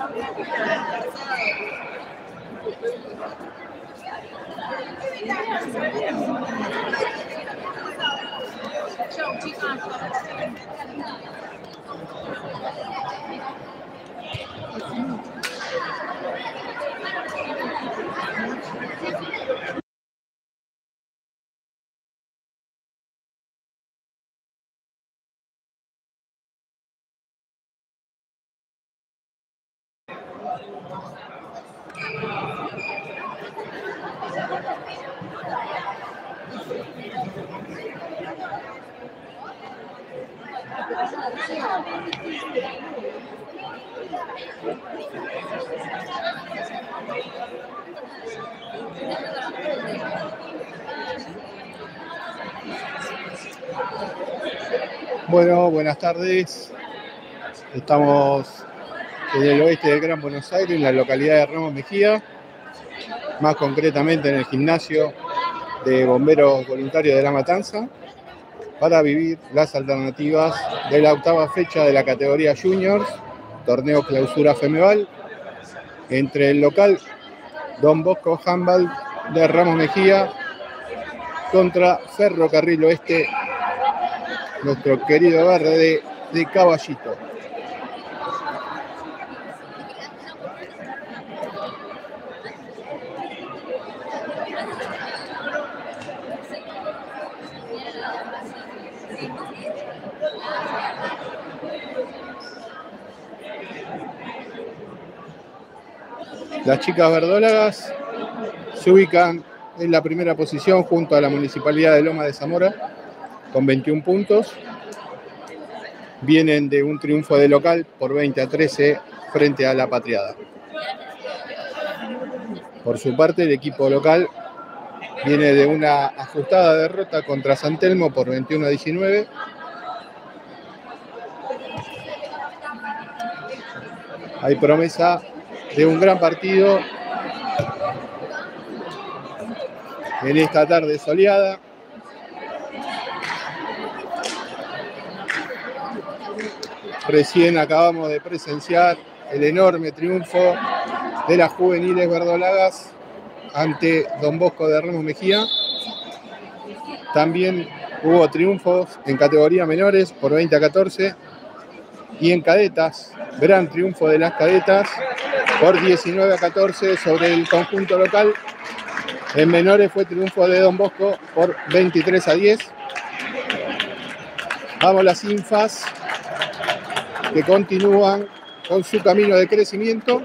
Bueno, buenas tardes. Estamos en el oeste del Gran Buenos Aires, en la localidad de Ramos Mejía, más concretamente en el gimnasio de Bomberos Voluntarios de La Matanza, para vivir las alternativas de la octava fecha de la categoría Juniors, torneo clausura Femeval, entre el local Don Bosco Handball de Ramos Mejía contra Ferrocarril Oeste, nuestro querido verde de Caballito. Las chicas verdólagas se ubican en la primera posición junto a la Municipalidad de Loma de Zamora con 21 puntos. Vienen de un triunfo de local por 20-13 frente a La Patriada. Por su parte, el equipo local viene de una ajustada derrota contra San Telmo por 21-19. Hay promesa de un gran partido en esta tarde soleada. Recién acabamos de presenciar el enorme triunfo de las juveniles verdolagas ante Don Bosco de Ramos Mejía. También hubo triunfos en categoría menores por 20-14 y en cadetas, gran triunfo de las cadetas por 19-14 sobre el conjunto local. En menores fue triunfo de Don Bosco por 23-10. Vamos las infas que continúan con su camino de crecimiento.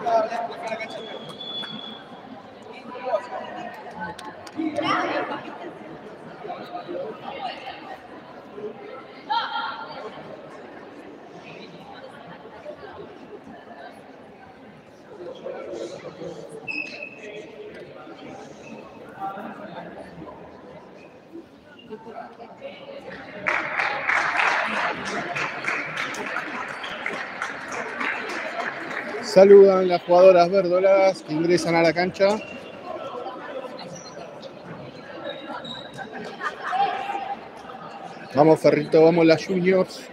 Saludan las jugadoras verdolagas que ingresan a la cancha. Vamos Ferrito, vamos las Juniors.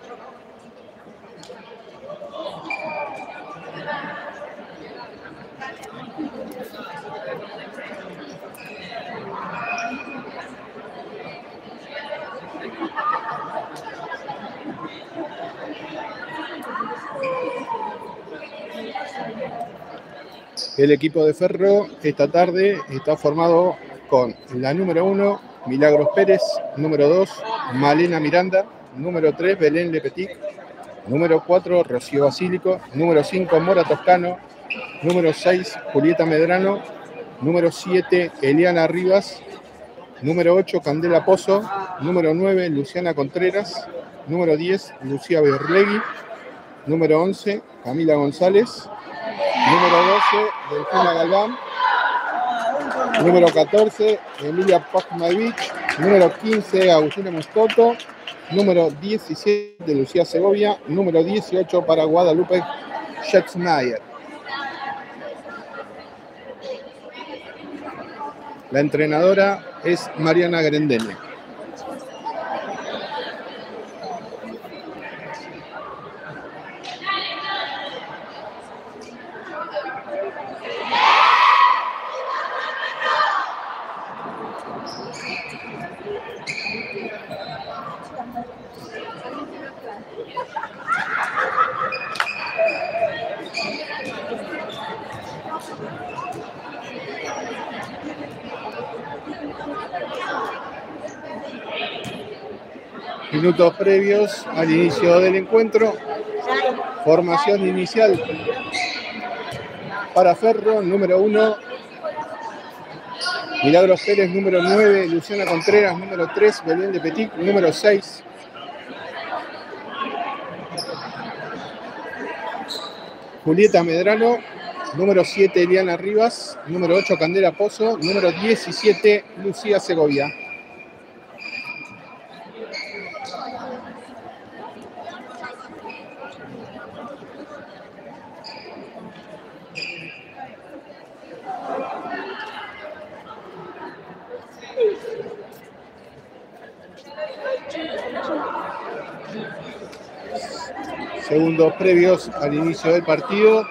El equipo de Ferro esta tarde está formado con la número 1, Milagros Pérez, número 2, Malena Miranda, número 3, Belén Lepetic, número 4, Rocío Basílico, número 5, Mora Toscano, número 6, Julieta Medrano, número 7, Eliana Rivas, número 8, Candela Pozo, número 9, Luciana Contreras, número 10, Lucía Berlegui, número 11, Camila González, número 12, Delfina Galván, número 14, Emilia Pachmaevich, número 15, Agustina Moscoto, número 17, Lucía Segovia, número 18 para Guadalupe Schexmeyer. La entrenadora es Mariana Grendene. Minutos previos al inicio del encuentro. Formación inicial para Ferro, número 1. Milagros Pérez, número 9. Luciana Contreras, número 3. Belén Le Petit, número 6. Julieta Medrano, número 7. Eliana Rivas, número 8. Candela Pozo, número 17. Lucía Segovia. Segundos previos al inicio del partido.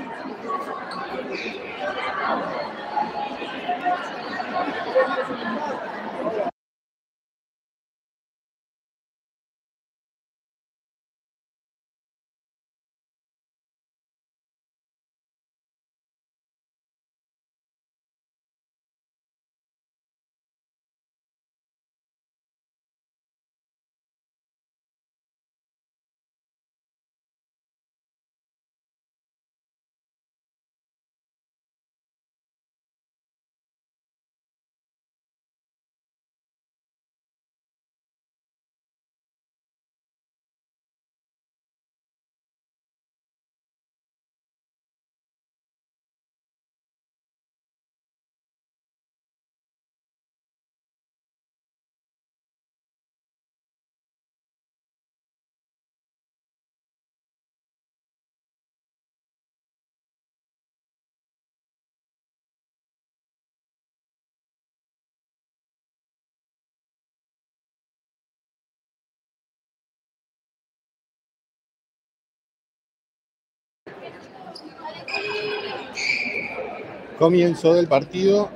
Comienzo del partido.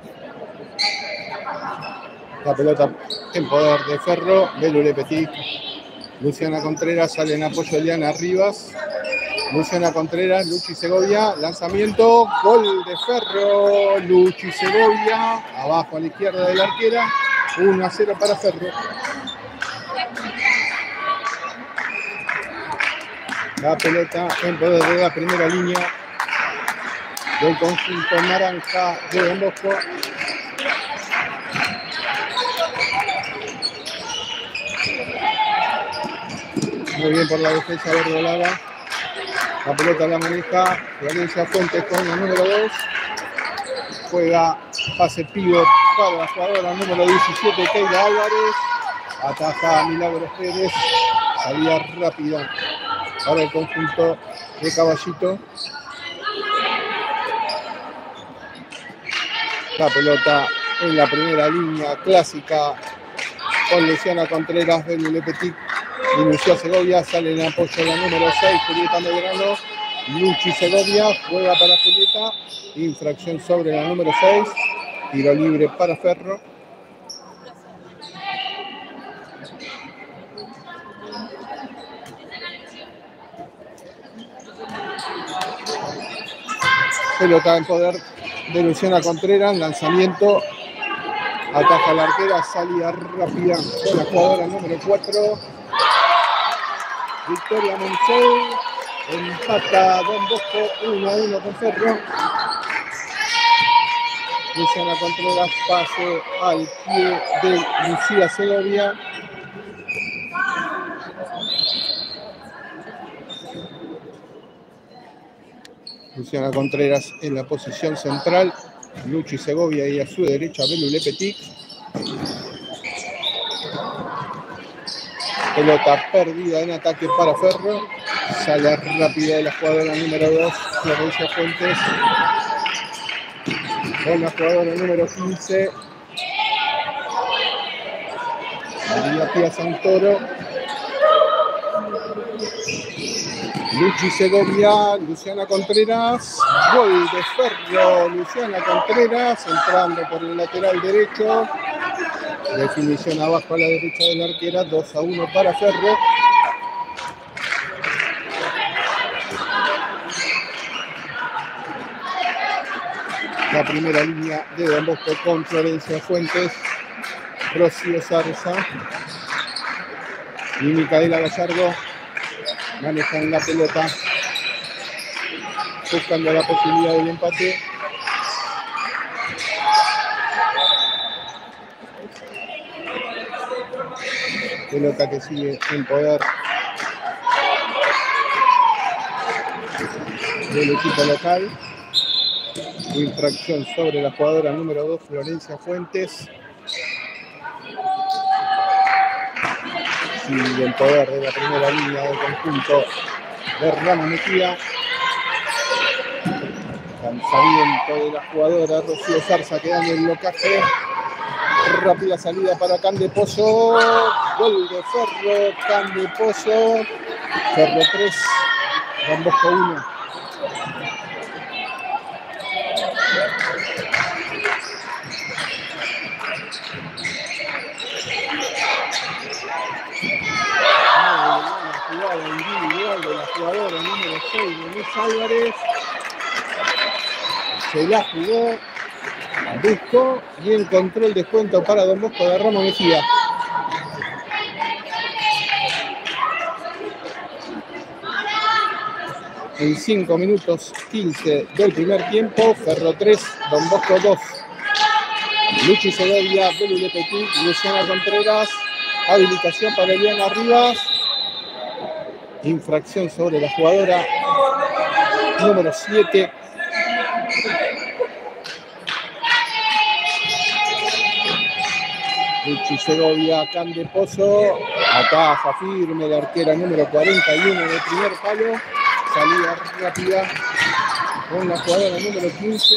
La pelota en poder de Ferro. Belén Le Petit. Luciana Contreras sale en apoyo de Eliana Rivas. Luciana Contreras, Luchi Segovia. Lanzamiento. Gol de Ferro. Luchi Segovia. Abajo a la izquierda de la arquera. 1-0 para Ferro. La pelota en poder de la primera línea del conjunto naranja de Don Bosco. Muy bien por la defensa verdolaga. La pelota la maneja Valencia Fuentes con la número 2. Juega pase pívot para la jugadora número 17, Keila Álvarez. Ataja a Milagros Pérez. Salida rápida para el conjunto de Caballito. La pelota en la primera línea clásica con Luciana Contreras, Belén Le Petit y Lucía Segovia. Sale en apoyo de la número 6, Julieta Medrano. Luchi Segovia juega para Julieta. Infracción sobre la número 6. Tiro libre para Ferro. Pelota en poder de Luciana Contreras. Lanzamiento. Ataja la arquera. Salida rápida con la jugadora número 4. Victoria Monzón. Empata Don Bosco 1-1 con Ferro. Luciana Contreras, pase al pie de Lucía Segovia. Luciana Contreras en la posición central. Luchi Segovia y a su derecha Belén Le Petit. Pelota perdida en ataque para Ferro. Sale rápida de la jugadora número 2, Florencia Fuentes. Con la jugadora número 15, María Pía Santoro. Luchi Segovia, Luciana Contreras. Gol de Ferro, Luciana Contreras, entrando por el lateral derecho. Definición abajo a la derecha de la arquera, 2-1 para Ferro. La primera línea de Don Bosco con Florencia Fuentes, Rocío Zarza. y Micaela Gallardo manejan la pelota, buscando la posibilidad del empate. Pelota que sigue en poder del equipo local. Infracción sobre la jugadora número 2, Florencia Fuentes. Sigue el poder de la primera línea del conjunto de Ramos Mejía. Lanzamiento de la jugadora Rocío Zarza quedando en el blocaje. Rápida salida para Candepozo. Gol de Ferro. Candepozo. Ferro 3. Don Bosco 1. Jugada individual de la jugadora número 6, Denise Álvarez. Se la jugó, buscó y encontró el descuento para Don Bosco de Ramos Mejía. En 5 minutos 15 del primer tiempo, Ferro 3, Don Bosco 2. Luchi Segovia, Belu Le Petit, Luciana Contreras. Habilitación para Eliana Rivas. Infracción sobre la jugadora número 7. Luchi Segovia, Candepozo. Ataja firme la arquera número 41 del primer palo. Salida rápida con la jugadora número 15.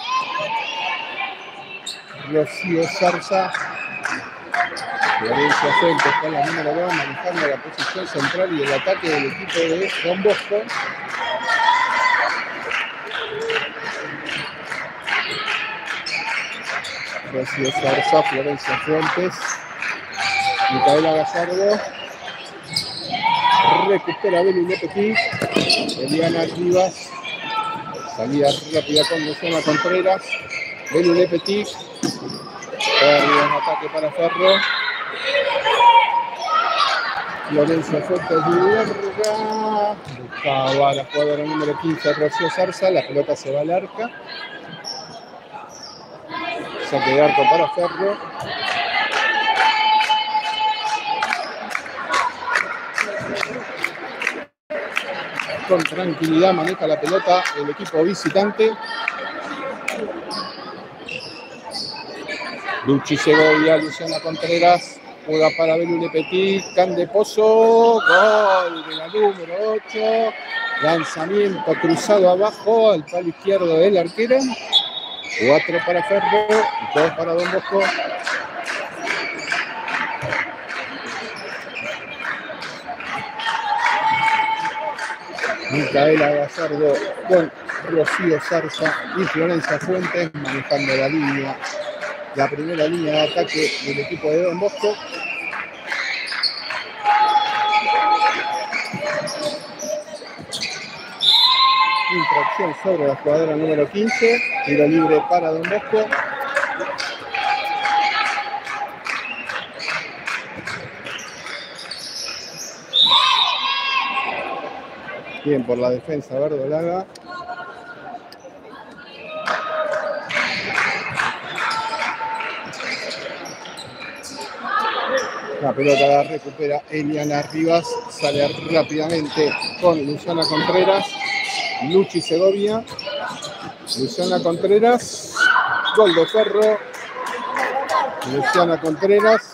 Rocío Zarza. Florencia Fuentes con la número 2, manejando la posición central y el ataque del equipo de Don Bosco. Rocío Zarza, Florencia Fuentes, Micaela Gallardo. Recupera Belu Le Petit. Eliana Rivas. Salida rápida con Luciana Contreras. Belu Le Petit. Pérdida en ataque para Ferro. Florencia Fuentes larga. Buscaba la jugadora número 15, Rocío Zarza. La pelota se va al arca. Saque de arco para Ferro. Con tranquilidad maneja la pelota el equipo visitante. Luchi Segovia, Luciana Contreras. Juega para Belu Le Petit, Candepozo, gol de la número 8, lanzamiento cruzado abajo al palo izquierdo de la arquera, 4 para Ferro, 2 para Don Bosco. Micaela Gallardo con Rocío Zarza y Florencia Fuentes manejando la línea. La primera línea de ataque del equipo de Don Bosco. Infracción sobre la jugadora número 15. Tiro libre para Don Bosco. Bien por la defensa verdolaga. La pelota la recupera Eliana Rivas, sale rápidamente con Luciana Contreras, Luchi Segovia, Luciana Contreras, gol de Ferro, Luciana Contreras.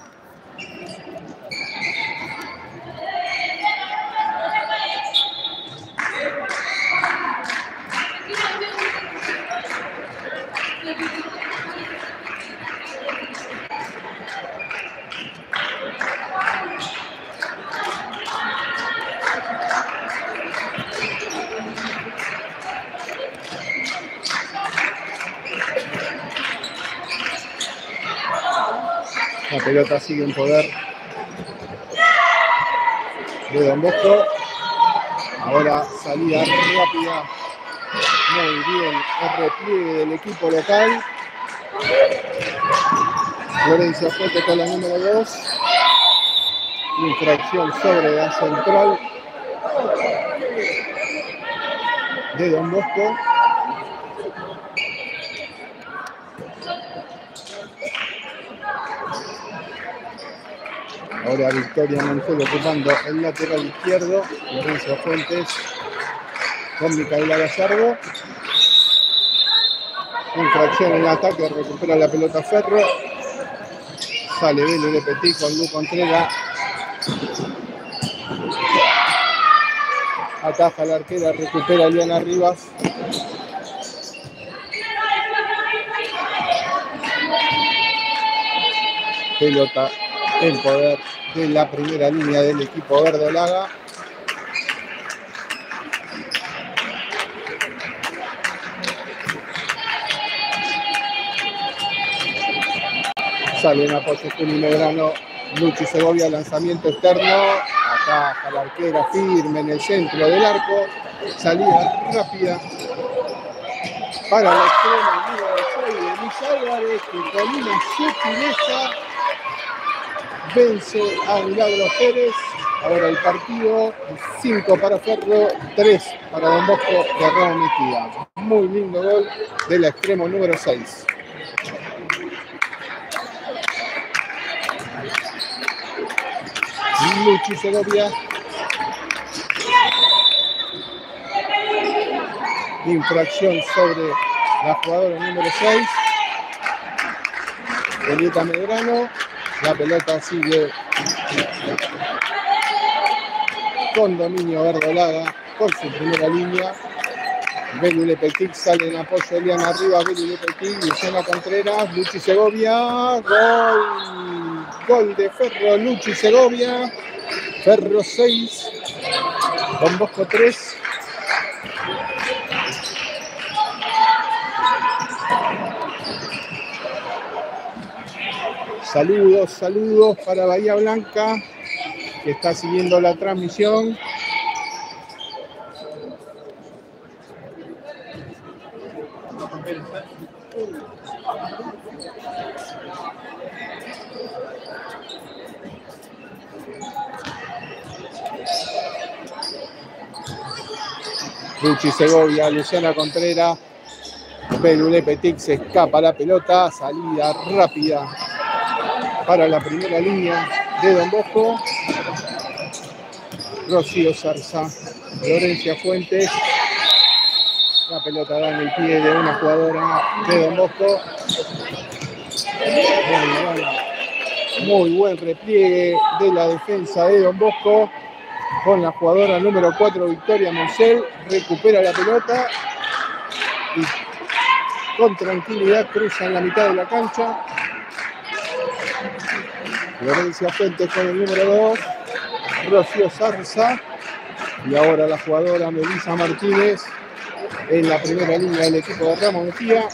La pelota sigue en poder de Don Bosco. Ahora salida rápida. Muy bien el repliegue del equipo local. Florencia Fuentes con la número 2. Infracción sobre la central de Don Bosco. Ahora Victoria Montiel ocupando el lateral izquierdo. Lorenzo Fuentes con Micaela Gallardo. Infracción en el ataque, recupera la pelota Ferro. Sale Belu de Petit con Lu Contreras. Ataja la arquera, recupera Eliana Rivas. Pelota en poder de la primera línea del equipo verdolaga. Sale en apoyo Juli Medrano. Luchi Segovia, lanzamiento externo. Ataja la arquera firme en el centro del arco. Salida rápida para la extrema número 6 de Luis Álvarez, que con una sutileza vence a Milagros Pérez. Ahora el partido, 5 para Ferro, 3 para Don Bosco de Ramos Mejía. Muy lindo gol del extremo número 6. Luchi Segovia. Infracción sobre la jugadora número 6. Elieta Medrano. La pelota sigue con dominio verdolaga por su primera línea. Belu Le Petit sale en apoyo de Eliana arriba. Belu Le Petit, Luciana Contreras, Luchi Segovia. Gol. Gol de Ferro, Luchi Segovia. Ferro 6. Don Bosco 3. Saludos, saludos para Bahía Blanca, que está siguiendo la transmisión. Luchi Segovia, Luciana Contreras, Belu Le Petit, se escapa la pelota, salida rápida para la primera línea de Don Bosco. Rocío Zarza, Florencia Fuentes. La pelota da en el pie de una jugadora de Don Bosco. Muy buen repliegue de la defensa de Don Bosco. Con la jugadora número 4, Victoria Moncel. Recupera la pelota y con tranquilidad cruza en la mitad de la cancha. Florencia Fuentes con el número 2, Rocío Zarza, y ahora la jugadora Melissa Martínez en la primera línea del equipo de Ramos Mejía.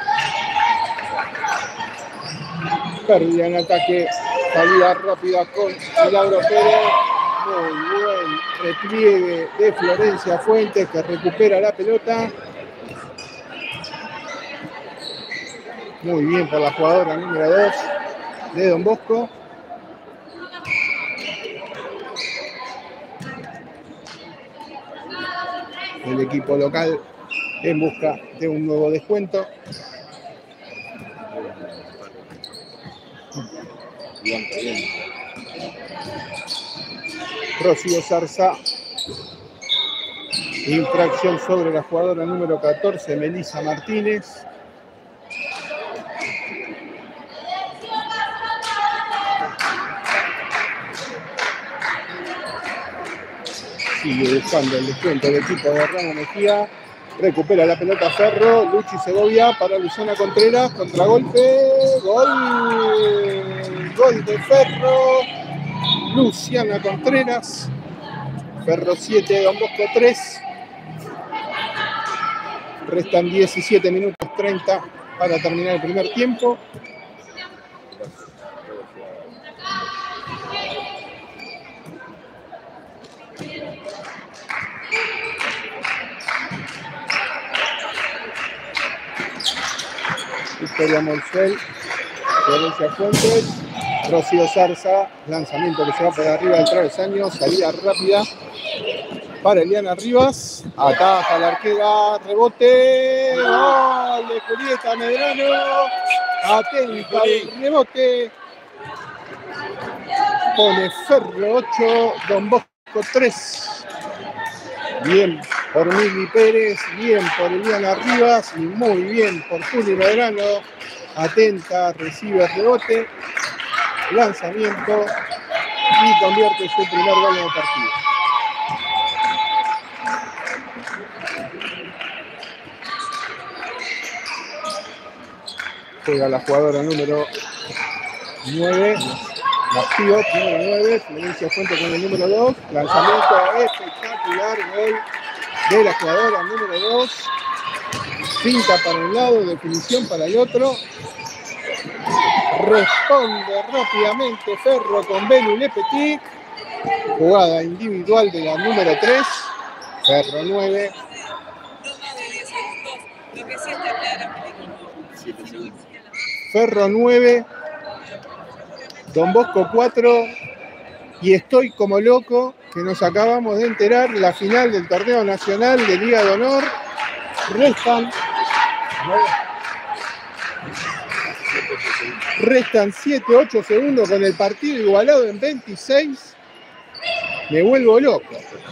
Pérdida en ataque, salida rápida con Milagros Pérez. Muy buen repliegue de Florencia Fuentes, que recupera la pelota. Muy bien por la jugadora número 2 de Don Bosco. El equipo local en busca de un nuevo descuento. Rocío Zarza. Infracción sobre la jugadora número 14, Melissa Martínez. Sigue buscando el descuento del equipo de Ramos Mejía. Recupera la pelota Ferro. Luchi Segovia para Luciana Contreras. Contragolpe. Gol. Gol de Ferro. Luciana Contreras. Ferro 7, Don Bosco 3. Restan 17 minutos 30 para terminar el primer tiempo. Victoria Moncel, Florencia Fuentes, Rocío Zarza, lanzamiento que se va por arriba del travesaño, salida rápida para Eliana Rivas, ataja la arquera, rebote, gol de Julieta Medrano, atenta al rebote, pone Ferro 8, Don Bosco 3. Bien por Mili Pérez, bien por Eliana Rivas y muy bien por Juli Medrano, atenta, recibe el rebote, lanzamiento y convierte su primer gol en el partido. Juega la jugadora número 9, Martillo, número 9, Florencia Fuente con el número 2, lanzamiento espectacular, gol de la jugadora número 2, finta para un lado, definición para el otro, responde rápidamente Ferro con Belu Lepetit, jugada individual de la número 3, Ferro 9, Ferro 9, Don Bosco 4, y estoy como loco que nos acabamos de enterar la final del torneo nacional de Liga de Honor. Restan 7-8 segundos con el partido igualado en 26. Me vuelvo loco.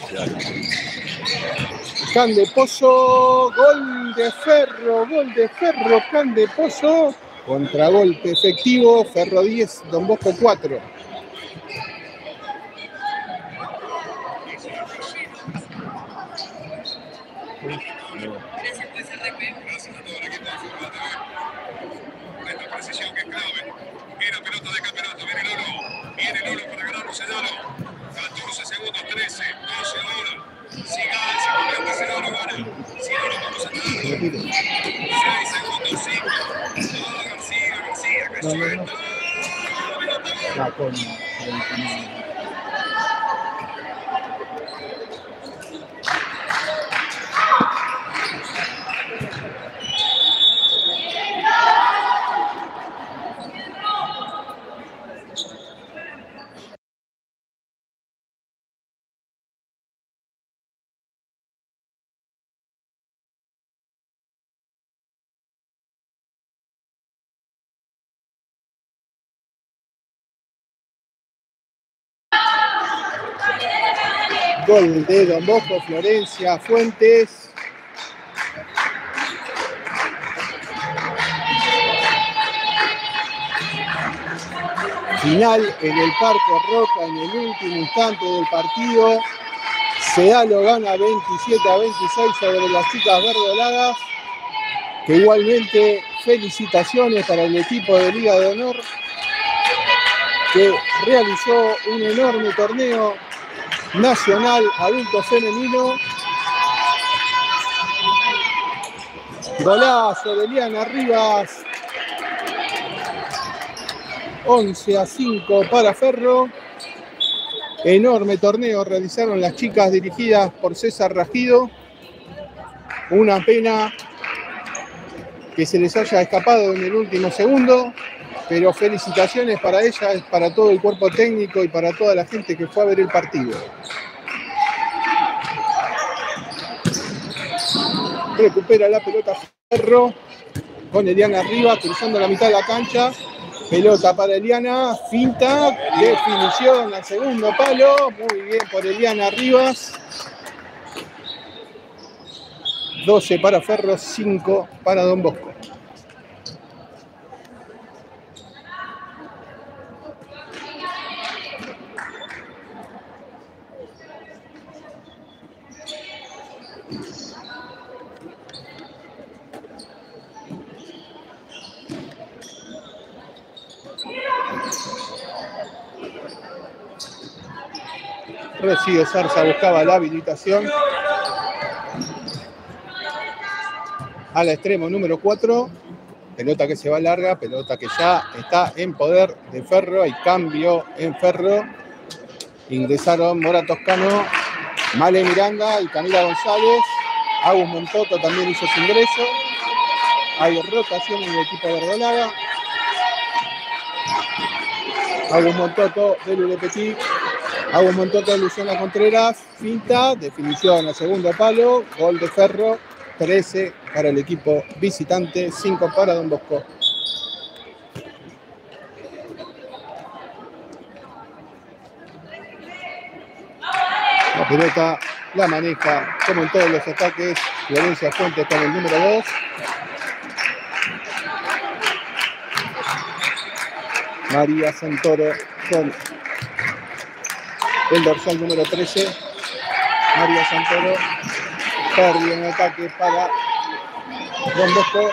Can de Pozo, gol de Ferro, Can de Pozo. Contragolpe efectivo, Ferro 10, Don Bosco 4. Esta precisión que es clave. Viene pelota de campeonato, viene Lolo para ganarlo Sedano. 14 segundos, 13, 12 ahora. Si gana, se convierte Sedano, gana. Si no, vamos a entrar. 6 segundos, 5. García, que suelta. Gol de Don Bosco, Florencia Fuentes. Final en el Parque Roca en el último instante del partido. Sedano gana 27-26 sobre las chicas verdolagas, que igualmente felicitaciones para el equipo de Liga de Honor, que realizó un enorme torneo nacional adulto femenino. Golazo de Eliana Rivas, 11-5 para Ferro. Enorme torneo realizaron las chicas dirigidas por César Rajido. Una pena que se les haya escapado en el último segundo, pero felicitaciones para ellas, para todo el cuerpo técnico y para toda la gente que fue a ver el partido. Recupera la pelota Ferro con Eliana Rivas cruzando la mitad de la cancha. Pelota para Eliana, finta, definición al segundo palo. Muy bien por Eliana Rivas. 12 para Ferro, 5 para Don Bosco. Rocío Zarza buscaba la habilitación al extremo número 4. Pelota que se va larga, pelota que ya está en poder de Ferro. Hay cambio en Ferro. Ingresaron Mora Toscano, Male Miranda y Camila González. Agus Montoto también hizo su ingreso. Hay rotación en el equipo de verdolaga. Agus Montoto de Lule Petit. Agus Montoto de Luciana Contreras. Finta, definición al segundo palo. Gol de Ferro. 13 para el equipo visitante, 5 para Don Bosco. La pelota la maneja, como en todos los ataques, Florencia Fuentes con el número 2. María Santoro con el dorsal número 13. María Santoro perdió en ataque para Don Bosco.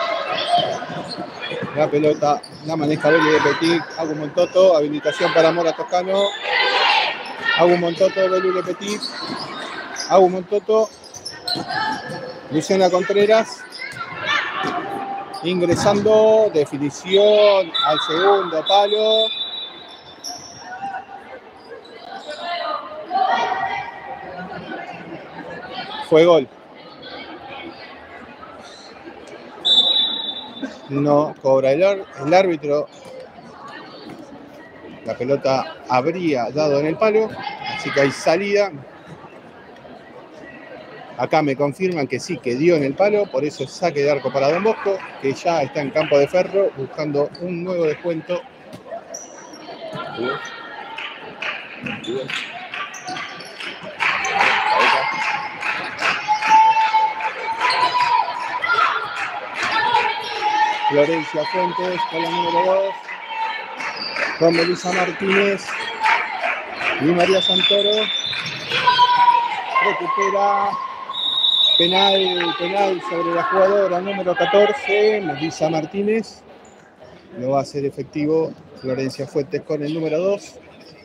La pelota la maneja Beli de Petit. Agus Montoto, habilitación para Mora Toscano. Agus Montoto, Beli de Petit. Agus Montoto, Luciana Contreras. Ingresando, definición al segundo palo. Fue gol. No cobra el árbitro. La pelota habría dado en el palo, así que hay salida. Acá me confirman que sí, que dio en el palo, por eso es saque de arco para Don Bosco, que ya está en campo de Ferro buscando un nuevo descuento. Florencia Fuentes con la número 2, con Melissa Martínez y María Santoro. Recupera penal sobre la jugadora número 14, Melissa Martínez. Lo va a hacer efectivo Florencia Fuentes con el número 2.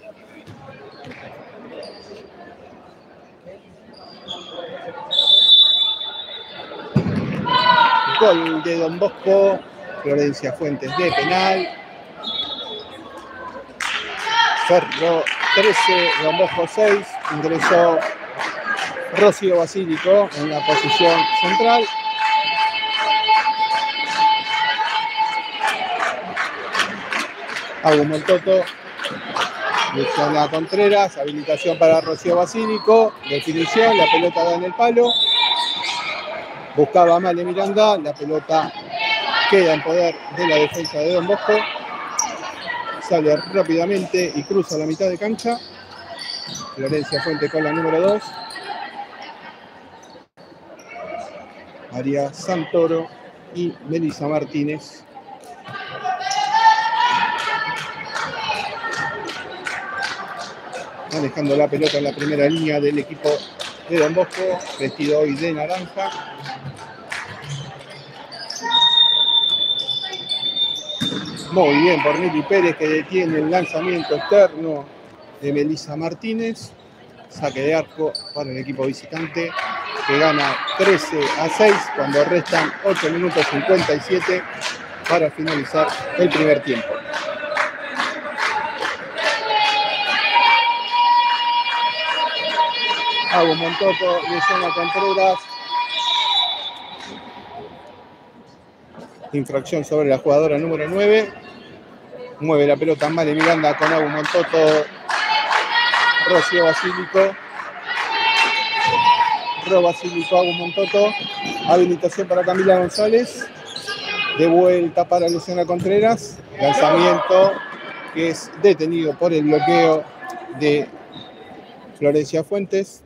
Gol de Don Bosco. Florencia Fuentes de penal. Ferro 13, Don Bosco 6. Ingresó Rocío Basílico en la posición central. Agus Montoto, Luciana Contreras, habilitación para Rocío Basílico. Definición, la pelota da en el palo. Buscaba a Male Miranda, la pelota queda en poder de la defensa de Don Bosco. Sale rápidamente y cruza la mitad de cancha. Florencia Fuente con la número 2. María Santoro y Melissa Martínez. Manejando la pelota en la primera línea del equipo de Don Bosco, vestido hoy de naranja. Muy bien por Mili Pérez, que detiene el lanzamiento externo de Melissa Martínez. Saque de arco para el equipo visitante, que gana 13-6 cuando restan 8 minutos 57 para finalizar el primer tiempo. Agus Montoto, Luciana Contreras. Infracción sobre la jugadora número 9. Mueve la pelota Male Miranda con Agus Montoto. Rocío Basílico. Basílico, Agus Montoto. Habilitación para Camila González. De vuelta para Luciana Contreras. Lanzamiento que es detenido por el bloqueo de Florencia Fuentes.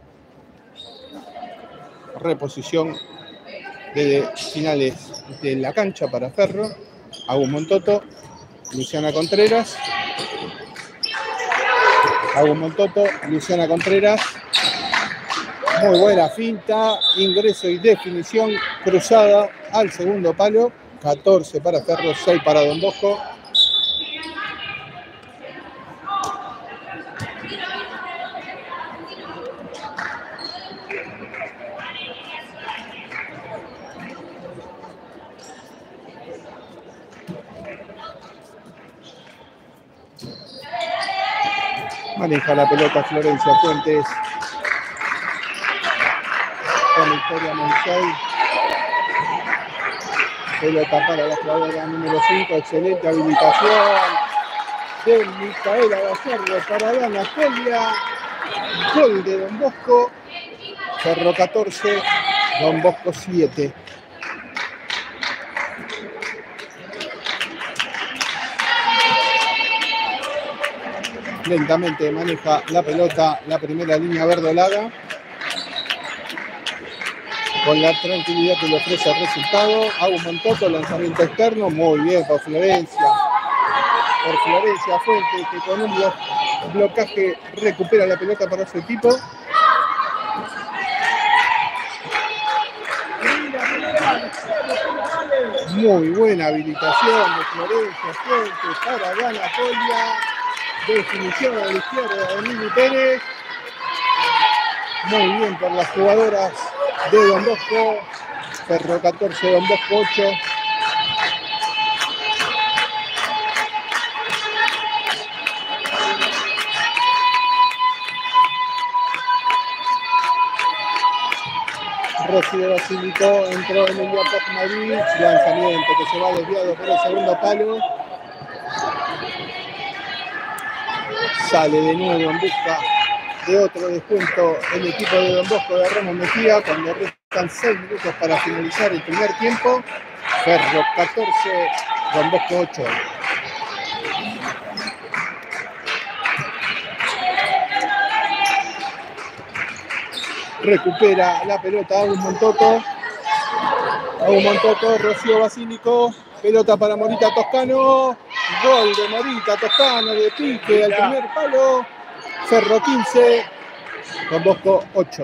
Reposición de finales de la cancha para Ferro. Agus Montoto, Luciana Contreras. Agus Montoto, Luciana Contreras. Muy buena finta, ingreso y definición cruzada al segundo palo. 14 para Ferro, 6 para Don Bosco. Maneja la pelota Florencia Fuentes con Victoria Monzey. Pelota para la jugadora número 5. Excelente habilitación. de Micaela Gallardo para Dana Colia. Gol de Don Bosco. Ferro 14, Don Bosco 7. Lentamente maneja la pelota la primera línea verdolaga, con la tranquilidad que le ofrece el resultado. Hago un Montoto, lanzamiento externo, muy bien por Florencia. Por Florencia Fuente, que con un blocaje recupera la pelota para su equipo. Muy buena habilitación de Florencia Fuente para Dana Colia. Definición a la izquierda de Emily Pérez. Muy bien por las jugadoras de Don Bosco. Ferro 14, Don Bosco 8. Rocío Basílico, entró Emilia Pogmavich, lanzamiento que se va desviado por el segundo palo. Sale de nuevo en busca de otro descuento el equipo de Don Bosco de Ramos Mejía cuando restan 6 minutos para finalizar el primer tiempo. Ferro 14, Don Bosco 8. Recupera la pelota Agus Montoto. Agus Montoto, Rocío Basílico. Pelota para Morita Toscano. Gol de Morita Toscano de pique al primer palo. Ferro 15, Don Bosco 8.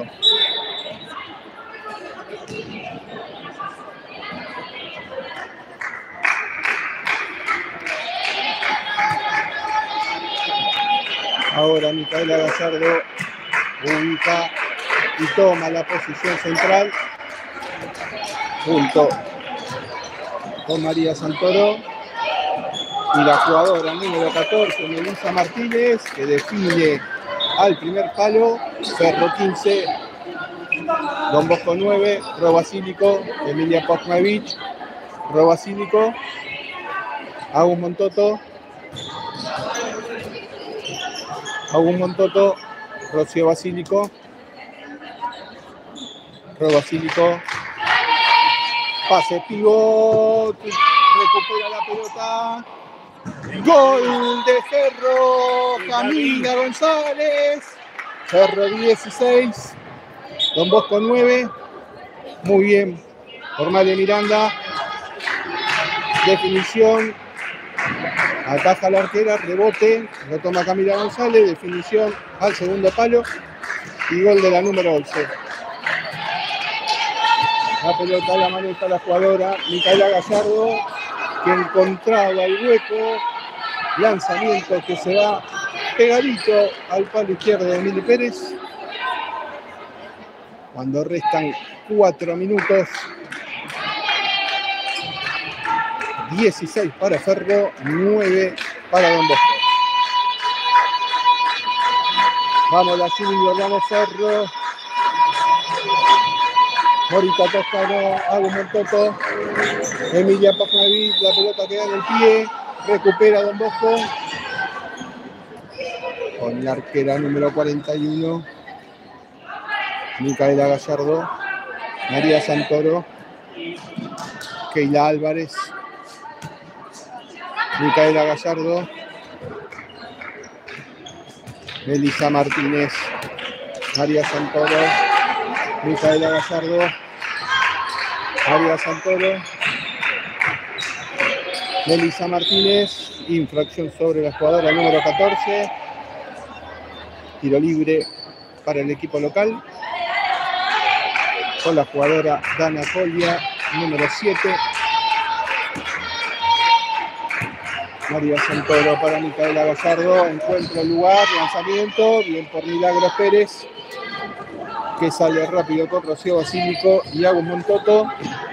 Ahora Micaela Gallardo ubica y toma la posición central junto con María Santoro y la jugadora número 14, Melissa Martínez, que define al primer palo. Ferro 15, Don Bosco 9, Ro Basílico, Emilia Pogmavich, Ro Basílico, Agus Montoto, Rocío Basílico, Ro Basílico, pase pivot, recupera la pelota. Gol de Ferro, Camila González. Ferro 16, Don Bosco 9. Muy bien por Male Miranda. Definición. Ataja la arquera, rebote. Lo toma Camila González. Definición al segundo palo. Y gol de la número 11. La pelota la maneja la jugadora Micaela Gallardo, que encontraba el hueco. Lanzamiento que se va pegadito al palo izquierdo de Emily Pérez. Cuando restan 4 minutos. 16 para Ferro, 9 para Don Bosco. Vamos la Silvia Orlando Ferro. Morita Toscano, Agus Montoto, Emilia Pogmavich, la pelota queda en el pie, recupera Don Bosco con la arquera número 41, Micaela Gallardo, María Santoro, Keila Álvarez, Micaela Gallardo, Melissa Martínez, María Santoro, Micaela Gallardo, María Santoro, Melissa Martínez, infracción sobre la jugadora número 14, tiro libre para el equipo local, con la jugadora Dana Colia, número 7, María Santoro para Micaela Gallardo, encuentra el lugar, lanzamiento, bien por Milagros Pérez, que sale rápido con Rocío Basílico y Agus Montoto.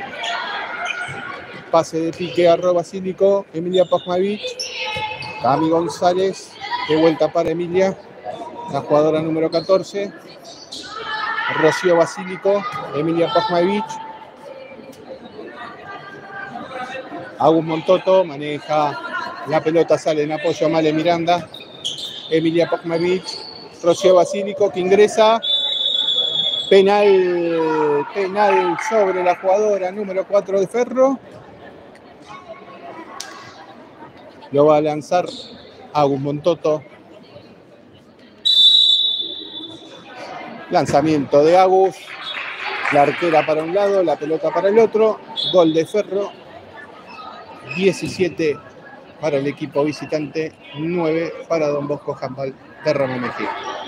Pase de pique a Ro Basílico, Emilia Pogmavich, Cami González, de vuelta para Emilia, la jugadora número 14, Rocío Basílico, Emilia Pogmavich, Agus Montoto, maneja La pelota sale en apoyo a Male Miranda. Emilia Pokmevich. Rocío Basílico que ingresa. Penal sobre la jugadora número 4 de Ferro. Lo va a lanzar Agus Montoto. Lanzamiento de Agus. La arquera para un lado, la pelota para el otro. Gol de Ferro. 17 para el equipo visitante, 9 para Don Bosco Handball de Ramón Mejía.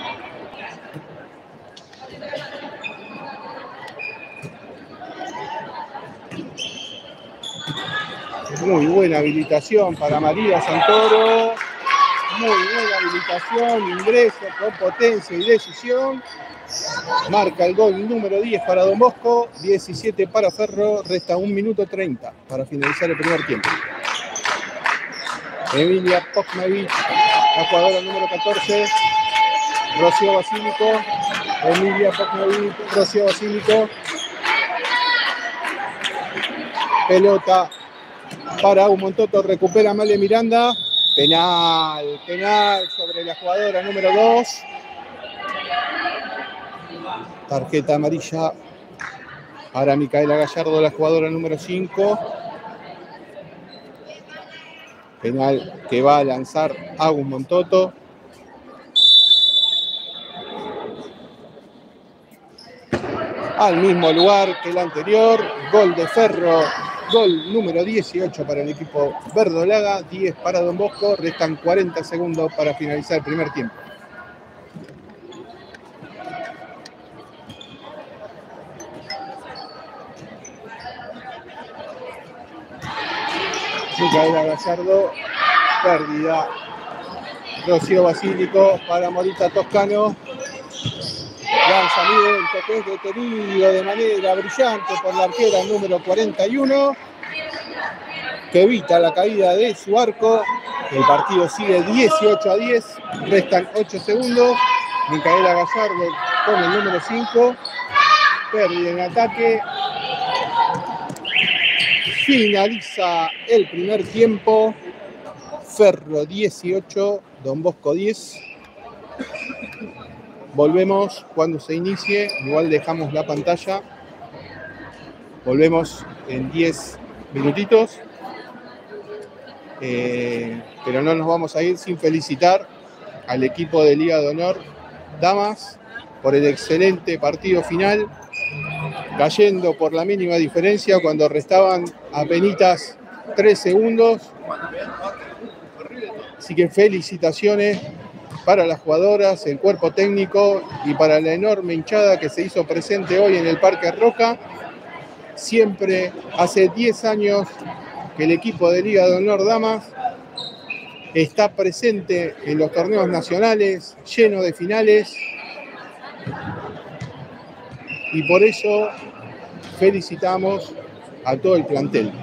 Muy buena habilitación para María Santoro. Muy buena habilitación, ingreso con potencia y decisión. Marca el gol número 10 para Don Bosco, 17 para Ferro. Resta 1 minuto 30 para finalizar el primer tiempo. Emilia Pokmevich, la jugadora número 14. Rocío Basílico. Emilia Pokmevich, Rocío Basílico. Pelota para un Montoto, recupera Male Miranda. Penal sobre la jugadora número 2. Tarjeta amarilla para Micaela Gallardo, la jugadora número 5. Penal que va a lanzar Agus Montoto. Al mismo lugar que el anterior. Gol de Ferro. Gol número 18 para el equipo verdolaga, 10 para Don Bosco. Restan 40 segundos para finalizar el primer tiempo. Micaela Gallardo, pérdida. Rocío Basílico para Morita Toscano. Lanzamiento que es detenido de manera brillante por la arquera número 41, que evita la caída de su arco. El partido sigue 18-10, restan 8 segundos. Micaela Gallardo con el número 5, pérdida en ataque. Finaliza el primer tiempo. Ferro 18, Don Bosco 10. Volvemos cuando se inicie, igual dejamos la pantalla. Volvemos en 10 minutitos. Pero no nos vamos a ir sin felicitar al equipo de Liga de Honor Damas por el excelente partido final, cayendo por la mínima diferencia cuando restaban apenas 3 segundos. Así que felicitaciones para las jugadoras, el cuerpo técnico y para la enorme hinchada que se hizo presente hoy en el Parque Roca. Siempre hace 10 años que el equipo de Liga de Honor Damas está presente en los torneos nacionales, lleno de finales, y por eso felicitamos a todo el plantel.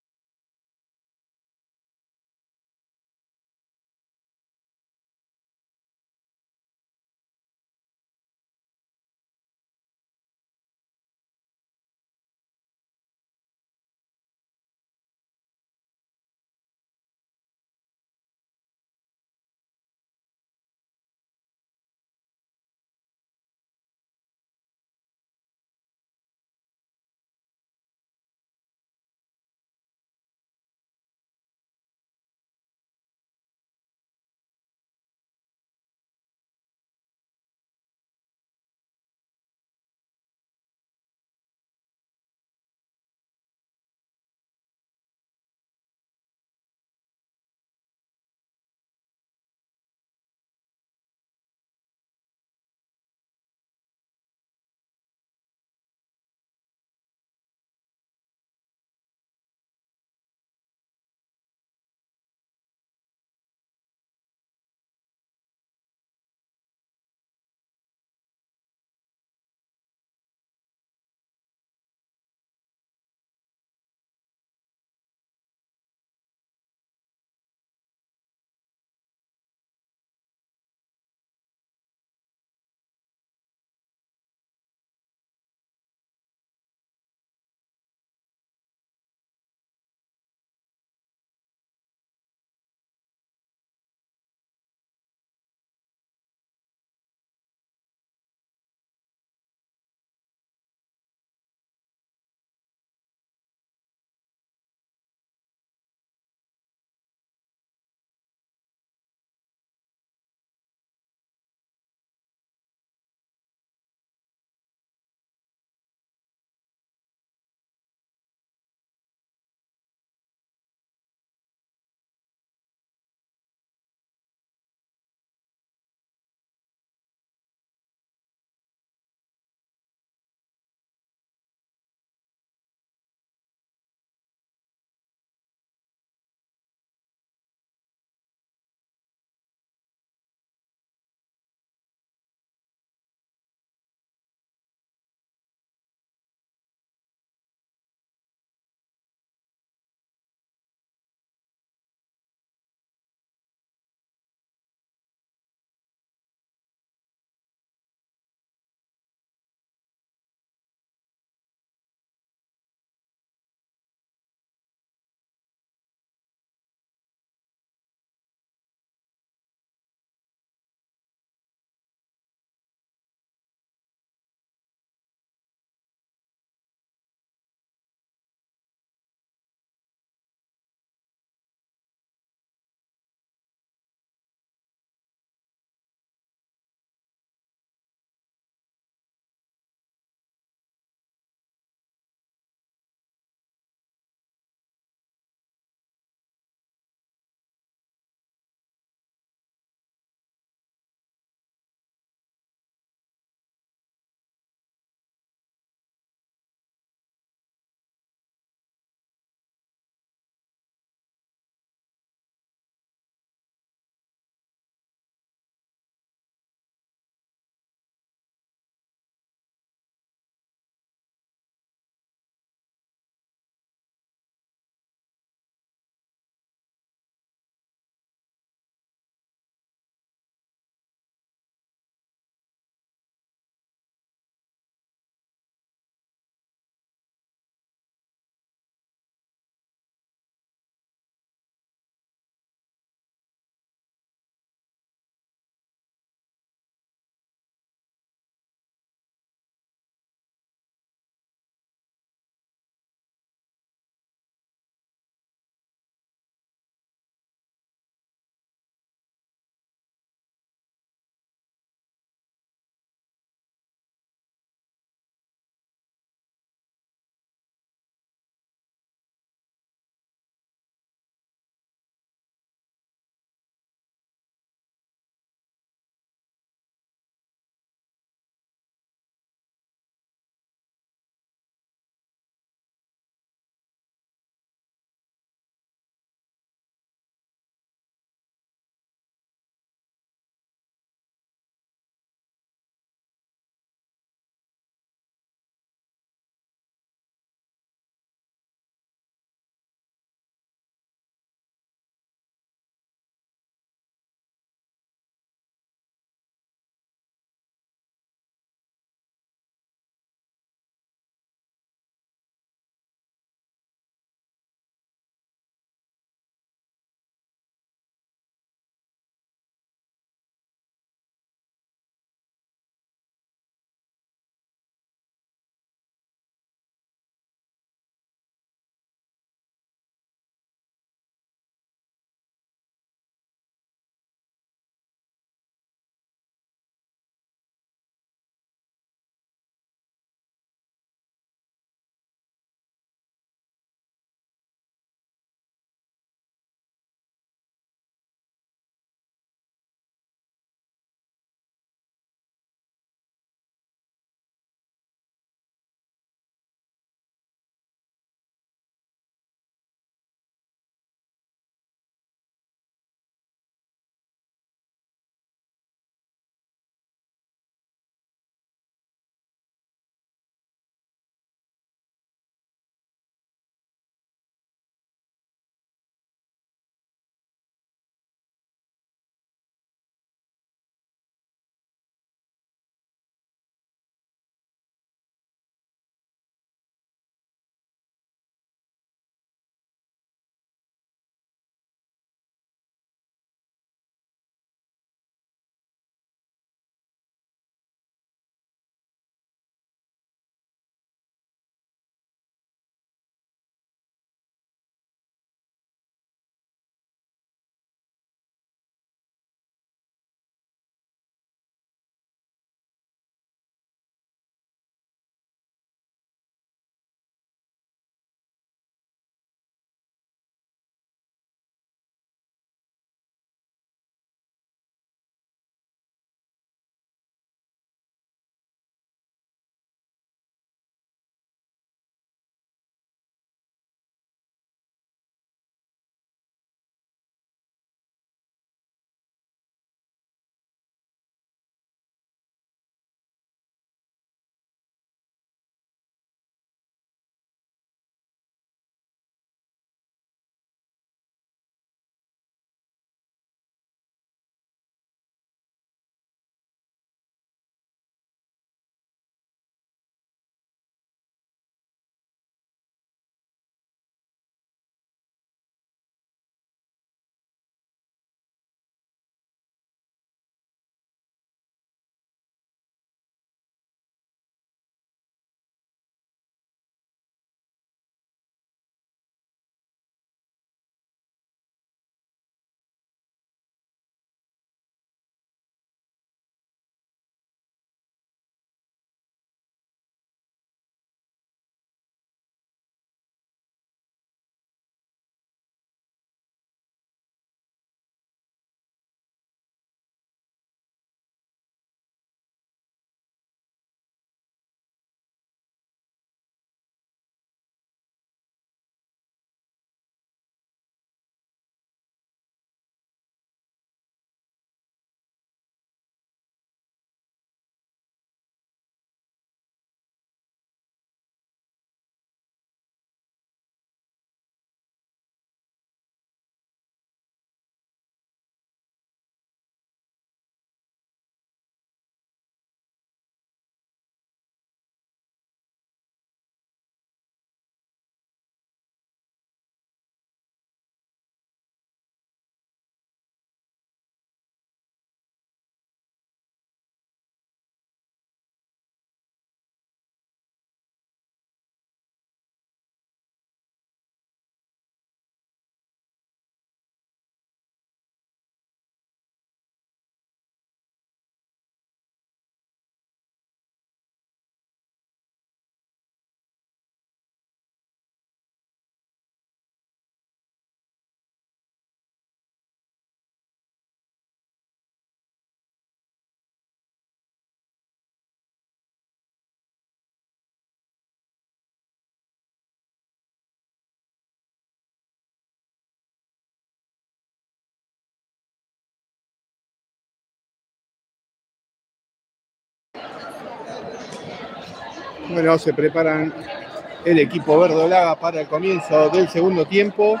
Bueno, se preparan el equipo verdolaga para el comienzo del segundo tiempo.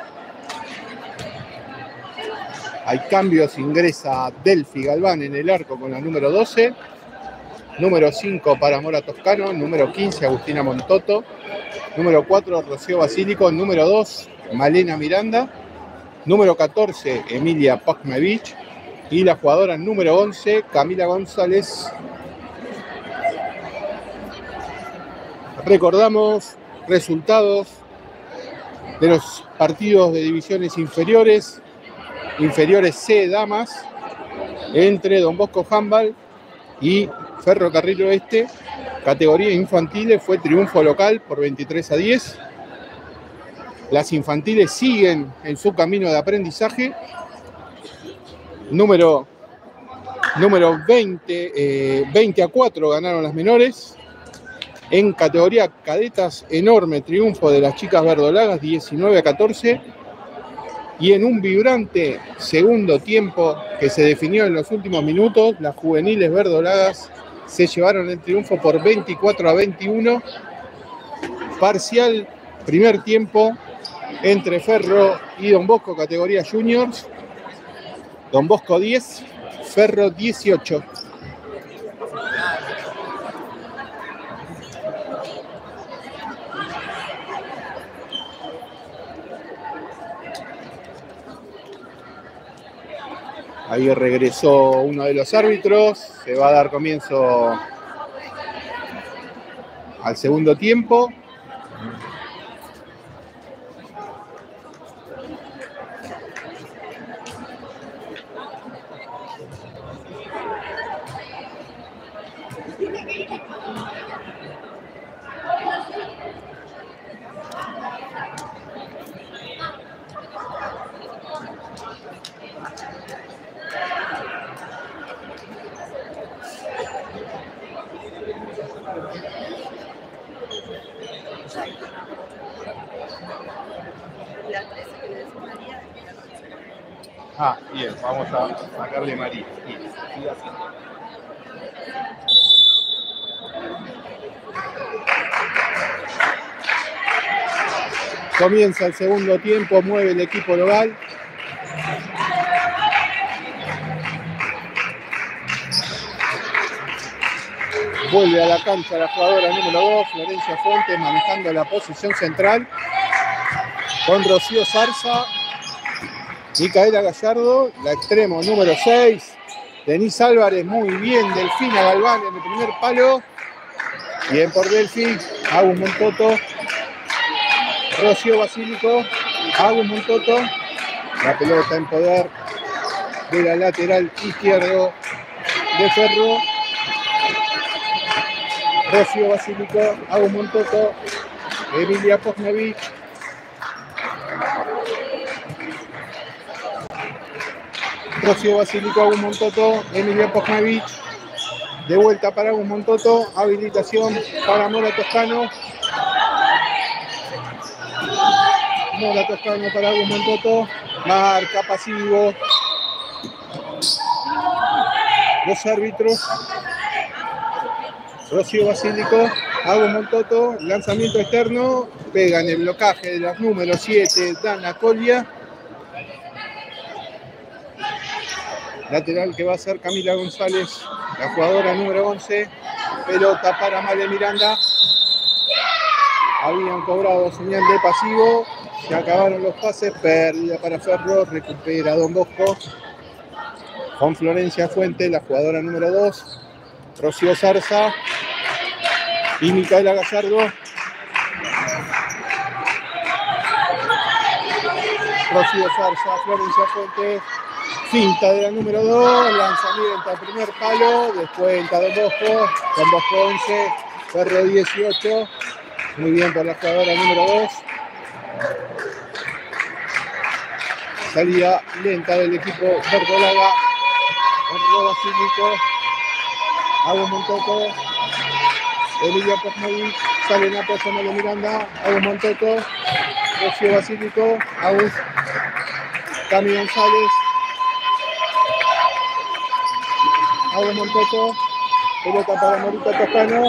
Hay cambios, ingresa Delphi Galván en el arco con la número 12. Número 5 para Mora Toscano. Número 15 Agustina Montoto. Número 4 Rocío Basílico. Número 2 Malena Miranda. Número 14 Emilia Pokmevich. Y la jugadora número 11 Camila González. Recordamos resultados de los partidos de divisiones inferiores. Inferiores C, damas, entre Don Bosco Handball y Ferrocarril Oeste. Categoría infantiles fue triunfo local por 23-10. Las infantiles siguen en su camino de aprendizaje. Número 20-4 ganaron las menores. En categoría cadetas, enorme triunfo de las chicas verdolagas, 19-14. Y en un vibrante segundo tiempo que se definió en los últimos minutos, las juveniles verdolagas se llevaron el triunfo por 24-21. Parcial primer tiempo entre Ferro y Don Bosco, categoría juniors. Don Bosco 10, Ferro 18. Ahí regresó uno de los árbitros. Se va a dar comienzo al segundo tiempo. Bien, vamos a sacarle María. Bien, sigue así. Comienza el segundo tiempo, mueve el equipo local. Vuelve a la cancha la jugadora número 2, Florencia Fuentes, manejando la posición central. Con Rocío Zarza, Micaela Gallardo, la extremo número 6, Denise Álvarez, muy bien, Delfina Galván en el primer palo. Bien por Delphi, Agus Montoto, Rocío Basílico, Agus Montoto. La pelota en poder de la lateral izquierdo de Ferro. Rocío Basílico, Agus Montoto, Emilia Pokmevich. Rocío Basílico, Agus Montoto, Emilia Pokmevich. De vuelta para Agus Montoto, habilitación para Mora Toscano. Mora Toscano para Agus Montoto, marca pasivo. Los árbitros. Rocío Basílico, Agus Montoto, lanzamiento externo, pega en el blocaje de los números 7, Dana Colia. Lateral que va a ser Camila González, la jugadora número 11. Pelota para Male Miranda. Habían cobrado señal de pasivo. Se acabaron los pases. Pérdida para Ferro. Recupera Don Bosco. Con Florencia Fuente, la jugadora número 2. Rocío Zarza. Y Micaela Gallardo. Rocío Zarza, Florencia Fuente. Finta de la número 2, lanzamiento al primer palo, descuenta Don Bosco, Don Bosco 11, Ferro 18, muy bien por la jugadora número 2. Salida lenta del equipo verdolaga, Rocío Basílico, Agus Montoto, Emilia Pokmevich, sale en apoyo de Miranda, Agus Montoto, Rocío Basílico, Agus, Cami González, Agus Montoto, Pelota para Morita Toscano.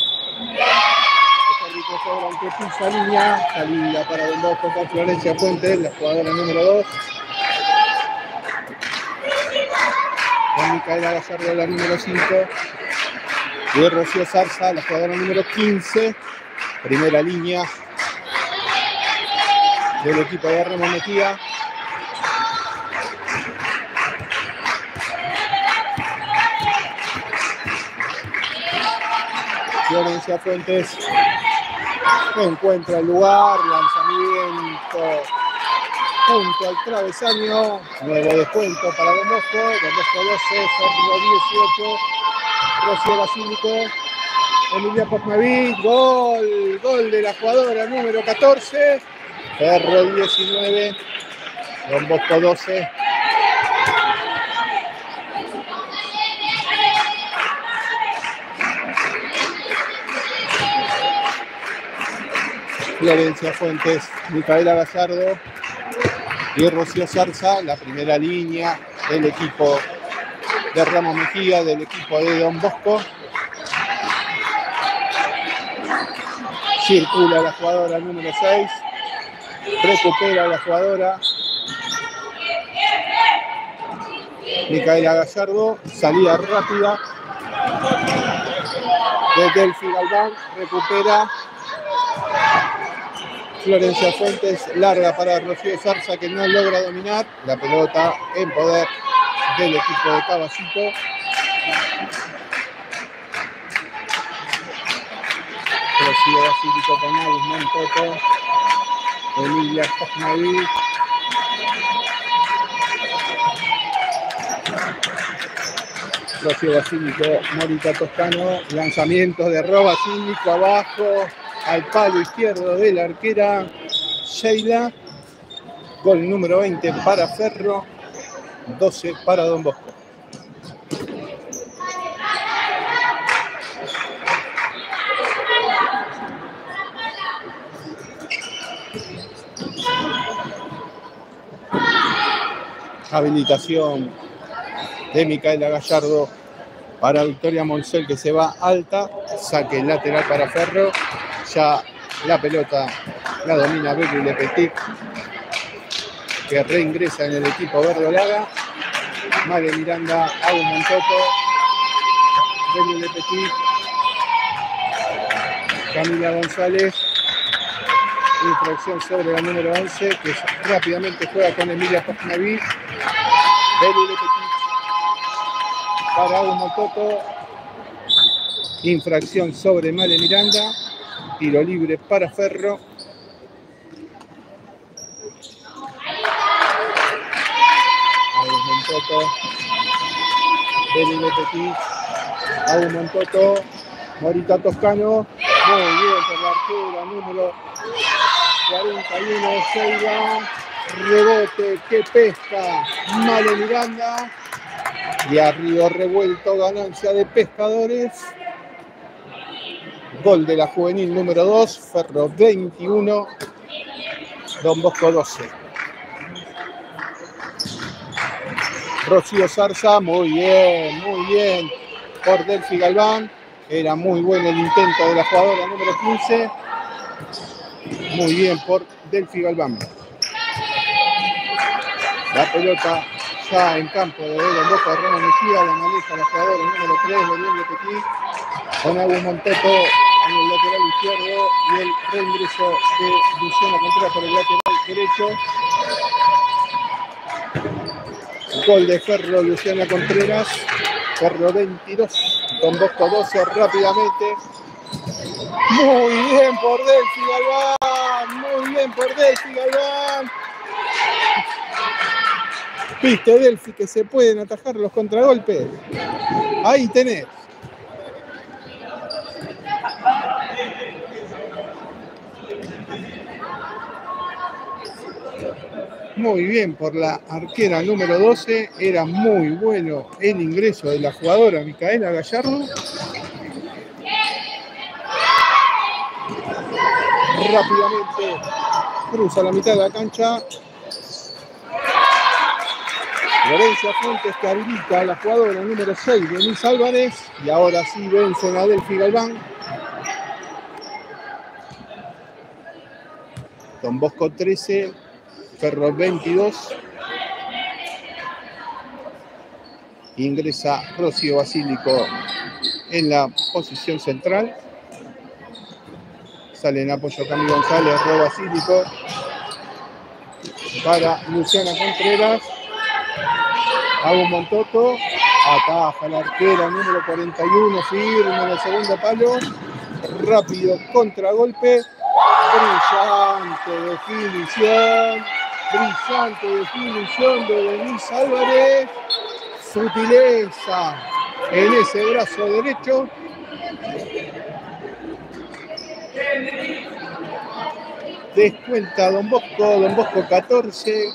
Que pisa línea, salida para Don Bosco con Florencia Fuentes, la jugadora número 2. Con Micaela Gallardo, la número 5. Y Rocío Zarza, la jugadora número 15. Primera línea del equipo de Remo Mejía. Florencia Fuentes encuentra el lugar, lanzamiento junto al travesaño, nuevo descuento para Don Bosco 12, Ferro 18, Rocío Basílico, Emilia Pocmavit, gol de la jugadora número 14, Ferro 19, Don Bosco 12. Florencia Fuentes, Micaela Gallardo y Rocío Zarza, la primera línea del equipo de Ramos Mejía, del equipo de Don Bosco. Circula la jugadora número 6, recupera la jugadora Micaela Gallardo, salida rápida de Delphi Galván, recupera Florencia Fuentes, larga para Rocío Zarza que no logra dominar la pelota en poder del equipo de Caballito. Rocío Basílico con Agus Montoto, Emilia Pocmavit, Rocío Basílico, Morita Toscano, lanzamiento de Ro Basílico abajo al palo izquierdo de la arquera Sheila. Gol número 20 para Ferro, 12 para Don Bosco. Habilitación de Micaela Gallardo para Victoria Moncel, que se va alta, saque lateral para Ferro. Ya la pelota la domina Beli Lepetit, que reingresa en el equipo verdolaga. Male Miranda, Agus Montoto, Beli Lepetit, Camila González. Infracción sobre la número 11, que rápidamente juega con Emilia Pocmavit. Beli Lepetit para Agus Montoto. Infracción sobre Male Miranda. Tiro libre para Ferro. Agus Montoto. Beli Lepetit. Agus Montoto. Morita Toscano. Muy bien por la altura, número 41, Sheila. Rebote que pesca Male Miranda. Y a río revuelto, ganancia de Pescadores. Gol de la juvenil número 2, Ferro 21, Don Bosco 12. Rocío Zarza, muy bien por Delphi Galván. Era muy bueno el intento de la jugadora número 15. Muy bien por Delphi Galván. La pelota ya en campo de Don Bosco de Ramos Mejía, la maneja la jugadora número 3, Belén Lepetit, con Agus Montoto en el lateral izquierdo y el reingreso de Luciana Contreras por el lateral derecho. Gol de Ferro, Luciana Contreras. Ferro 22, Don Bosco 12 rápidamente. Muy bien por Delphi Galván, muy bien por Delphi Galván. Viste, Delphi, que se pueden atajar los contragolpes. Ahí tenés. Muy bien por la arquera número 12. Era muy bueno el ingreso de la jugadora Micaela Gallardo. Rápidamente cruza la mitad de la cancha. Florencia Fuentes que habilita a la jugadora número 6, Denise Álvarez. Y ahora sí vencen a Delphi Galván. Don Bosco 13, Ferro 22. Ingresa Rocío Basílico en la posición central. Sale en apoyo Camilo González, Ro Basílico para Luciana Contreras. Hago un Montoto, ataja la arquera número 41, firme en el segundo palo. Rápido contragolpe. Brillante definición de Denise Álvarez. Sutileza en ese brazo derecho. Descuenta Don Bosco 14,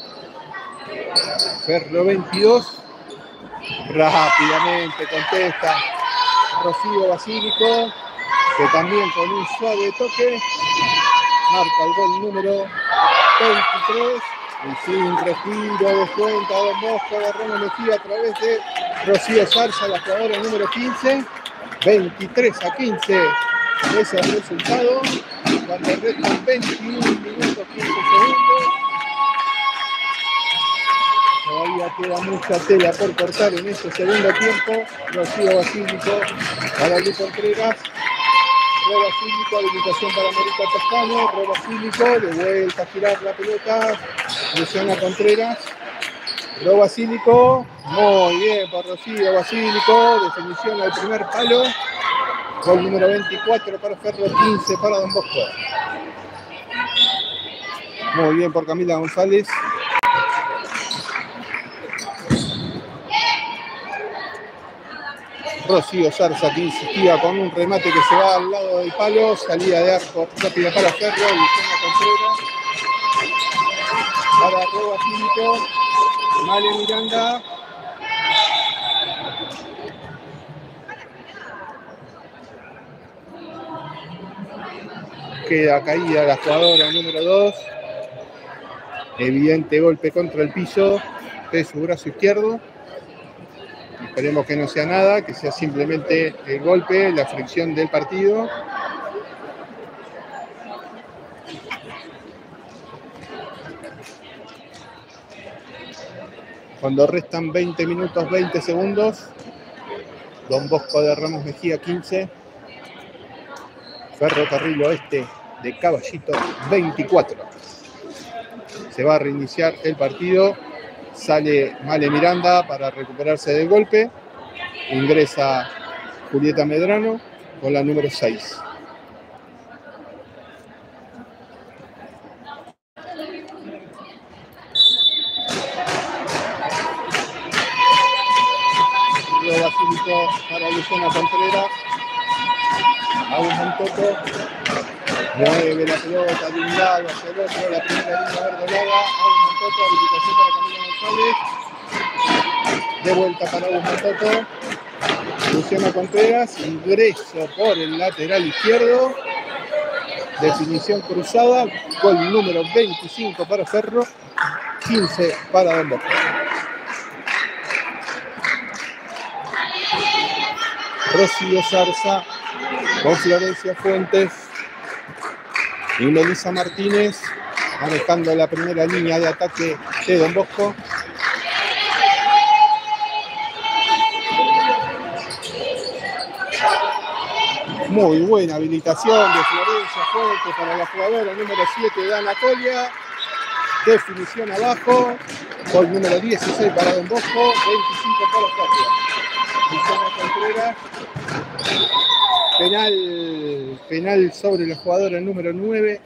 Ferro 22. Rápidamente contesta Rocío Basílico, que también con un suave toque marca el gol número 23. Y sin respiro descuenta Don Bosco de Roma Mejía a través de Rocío Zarza, la jugadora número 15. 23-15 ese es el resultado cuando restan 21 minutos 15 segundos. Todavía queda mucha tela por cortar en este segundo tiempo. Rocío Basílico para Luis Contreras. Ro Basílico, habilitación para Marita Toscano. Ro Basílico, de vuelta a girar la pelota. Luciana Contreras. Ro Basílico, muy bien por Rocío Basílico. Definición al primer palo. Gol número 24 para Ferro, 15 para Don Bosco. Muy bien por Camila González. Rocío Zarza que insistía con un remate que se va al lado del palo. Salida de arco rápida para Ferro. Luciana Contreras. Para Ro Basílico. Male Miranda. Queda caída la jugadora número 2. Evidente golpe contra el piso de su brazo izquierdo. Esperemos que no sea nada, que sea simplemente el golpe, la fricción del partido. Cuando restan 20 minutos 20 segundos, Don Bosco de Ramos Mejía 15. Ferrocarril Oeste de Caballito 24. Se va a reiniciar el partido. Sale Male Miranda para recuperarse del golpe. Ingresa Julieta Medrano con la número 6. Ro Basílico para Luciana Contreras. Hago un Montoto. Mueve la pelota de un lado hacia el otro. La primera línea verdolaga. Hago un Montoto. Habilitación para Camila González. De vuelta para Hago un Montoto. Luciana Contreras. Ingreso por el lateral izquierdo. Definición cruzada. Gol número 25 para Ferro. 15 para Don Bosco. Rocío Zarza con Florencia Fuentes y Melissa Martínez manejando la primera línea de ataque de Don Bosco. Muy buena habilitación de Florencia Fuentes para la jugadora número 7 de Anatolia. Definición abajo. Gol número 16 para Don Bosco, 25 para Ferro. Luciana Contreras. Penal sobre la jugadora número 9.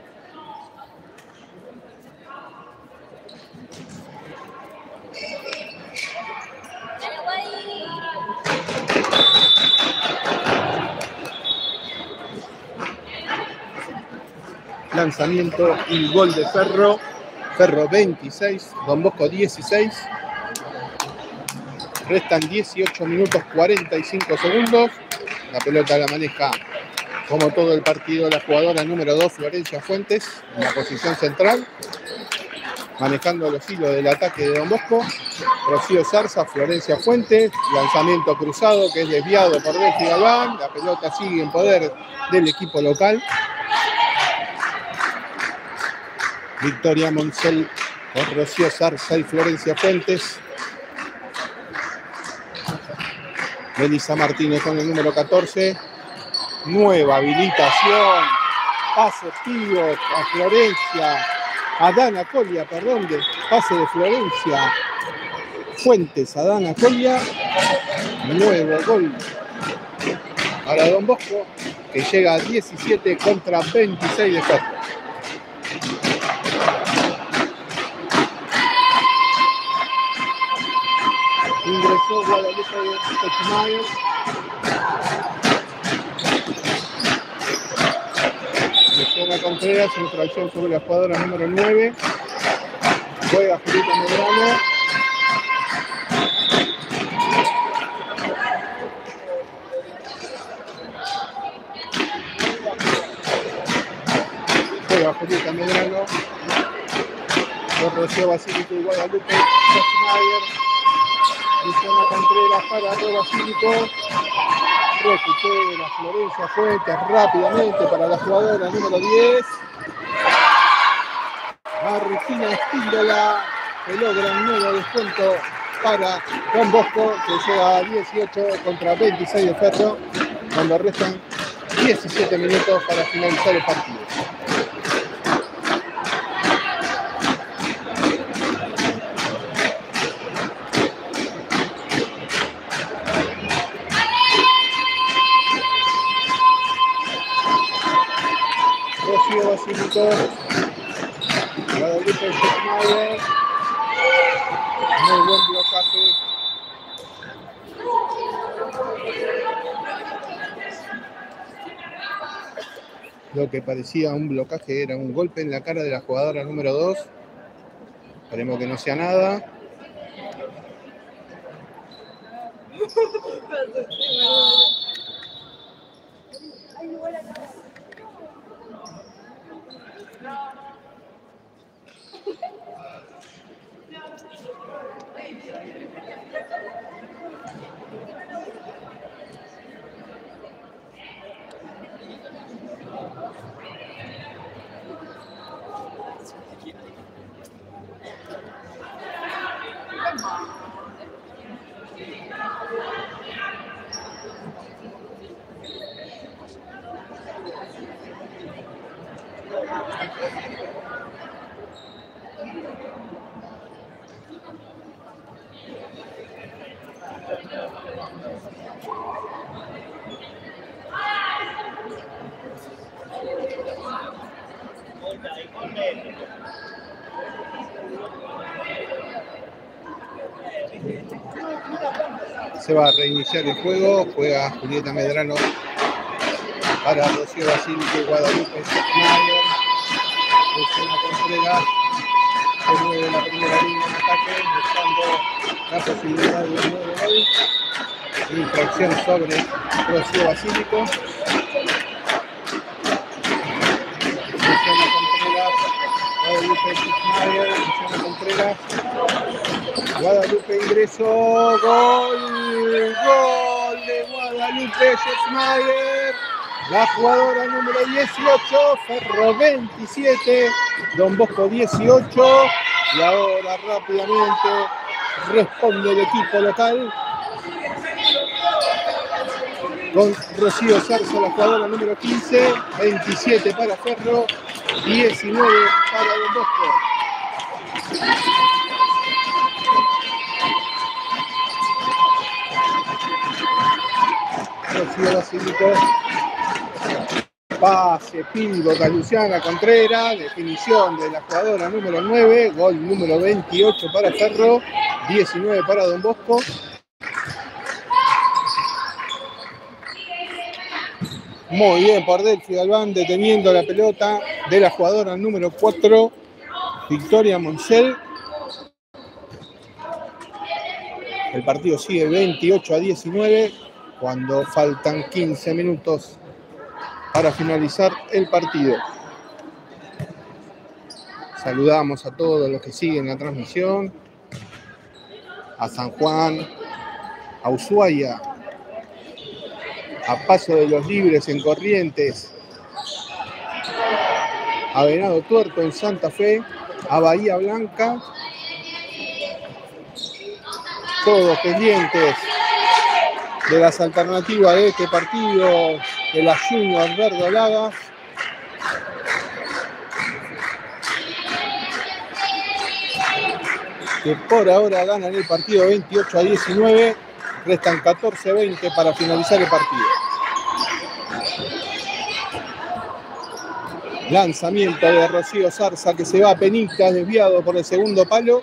Lanzamiento y gol de Ferro. Ferro 26, Don Bosco 16. Restan 18 minutos 45 segundos. La pelota la maneja, como todo el partido, la jugadora número 2, Florencia Fuentes, en la posición central, manejando los hilos del ataque de Don Bosco. Rocío Zarza, Florencia Fuentes, lanzamiento cruzado que es desviado por Delphi Galván, la pelota sigue en poder del equipo local. Victoria Moncel con Rocío Zarza y Florencia Fuentes. Melissa Martínez con el número 14. Nueva habilitación. Pase pívot a Florencia. A Dana Colia, perdón, de pase de Florencia Fuentes a Dana Colia. Nuevo gol para Don Bosco, que llega a 17 contra 26 de Ferro. Ingresó Guadalupe Schmager. Luciana Contreras en tracción sobre la jugadora número 9. Juega Julieta Medrano. Juega Julieta Medrano. Por Rocío Basílico y Guadalupe Schmager. Luciana Contreras para Ro Basílico. Recupera Florencia Fuentes rápidamente para la jugadora número 10. Martina Espíndola, que logra un nuevo descuento para Don Bosco, que llega a 18 contra 26 de Ferro, cuando restan 17 minutos para finalizar el partido. Rocío Basílico, Guadalupe Schmager, muy buen blocaje. Lo que parecía un blocaje era un golpe en la cara de la jugadora número 2. Esperemos que no sea nada. Se va a reiniciar el juego, juega Julieta Medrano para Rocío Basílico y Guadalupe Schmager. Luciana Contreras se mueve la primera línea en ataque, buscando la posibilidad de un nuevo gol. Infracción sobre Rocío Basílico. Luciana Contreras, Guadalupe Schmager, Luciana Contreras. Guadalupe ingresó, gol de Guadalupe Schmager, la jugadora número 18, Ferro 27, Don Bosco 18, y ahora rápidamente responde el equipo local con Rocío Zarza, la jugadora número 15, 27 para Ferro, 19 para Don Bosco. Rocío Basílico, pase, pívot a Luciana Contreras, definición de la jugadora número 9, gol número 28 para Ferro, 19 para Don Bosco. Muy bien por Delphi Galván, deteniendo la pelota de la jugadora número 4, Victoria Moncel. El partido sigue 28 a 19. Cuando faltan 15 minutos para finalizar el partido. Saludamos a todos los que siguen la transmisión. a San Juan, a Ushuaia, a Paso de los Libres en Corrientes, a Venado Tuerto en Santa Fe, a Bahía Blanca, todos pendientes de las alternativas de este partido de la Junior Verdolaga. Que por ahora ganan el partido 28-19, restan 14-20 para finalizar el partido. Lanzamiento de Rocío Zarza que se va a Penita, desviado por el segundo palo.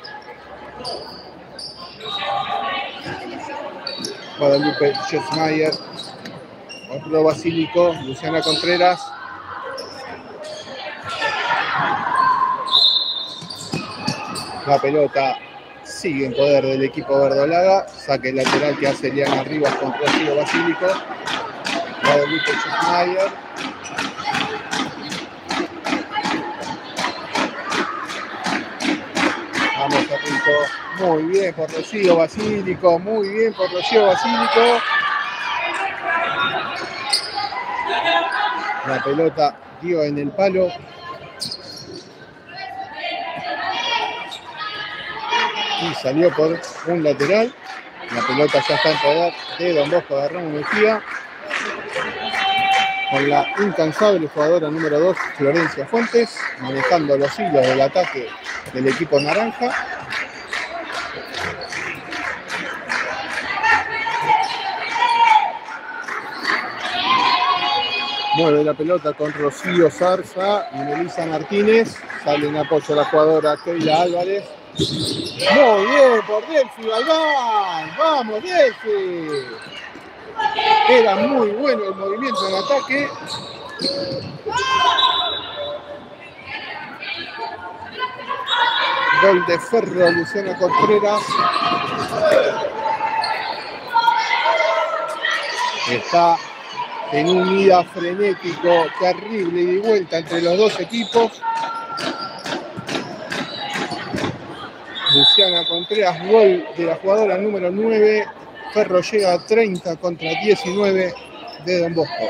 Guadalupe Schesmayer, otro Basílico, Luciana Contreras. La pelota sigue en poder del equipo verdolaga. Saque lateral que hace Eliana Rivas con Rocío Basílico. Guadalupe Schesmayer. Vamos a punto. Muy bien por Rocío Basílico. Muy bien por Rocío Basílico. La pelota dio en el palo. Y salió por un lateral. La pelota ya está en poder de Don Bosco de Ramos Mejía. Con la incansable jugadora número 2, Florencia Fuentes, manejando los hilos del ataque del equipo naranja. Mueve la pelota con Rocío Zarza y Melissa Martínez. Sale en apoyo a la jugadora Keila Álvarez. Muy bien por Delphi Galván. ¡Vamos, Delphi! Era muy bueno el movimiento en ataque. Gol de Ferro, Luciana Contreras. Está en un ida frenético, terrible y de vuelta entre los dos equipos. Luciana Contreras, gol de la jugadora número 9. Ferro llega a 30 contra 19 de Don Bosco.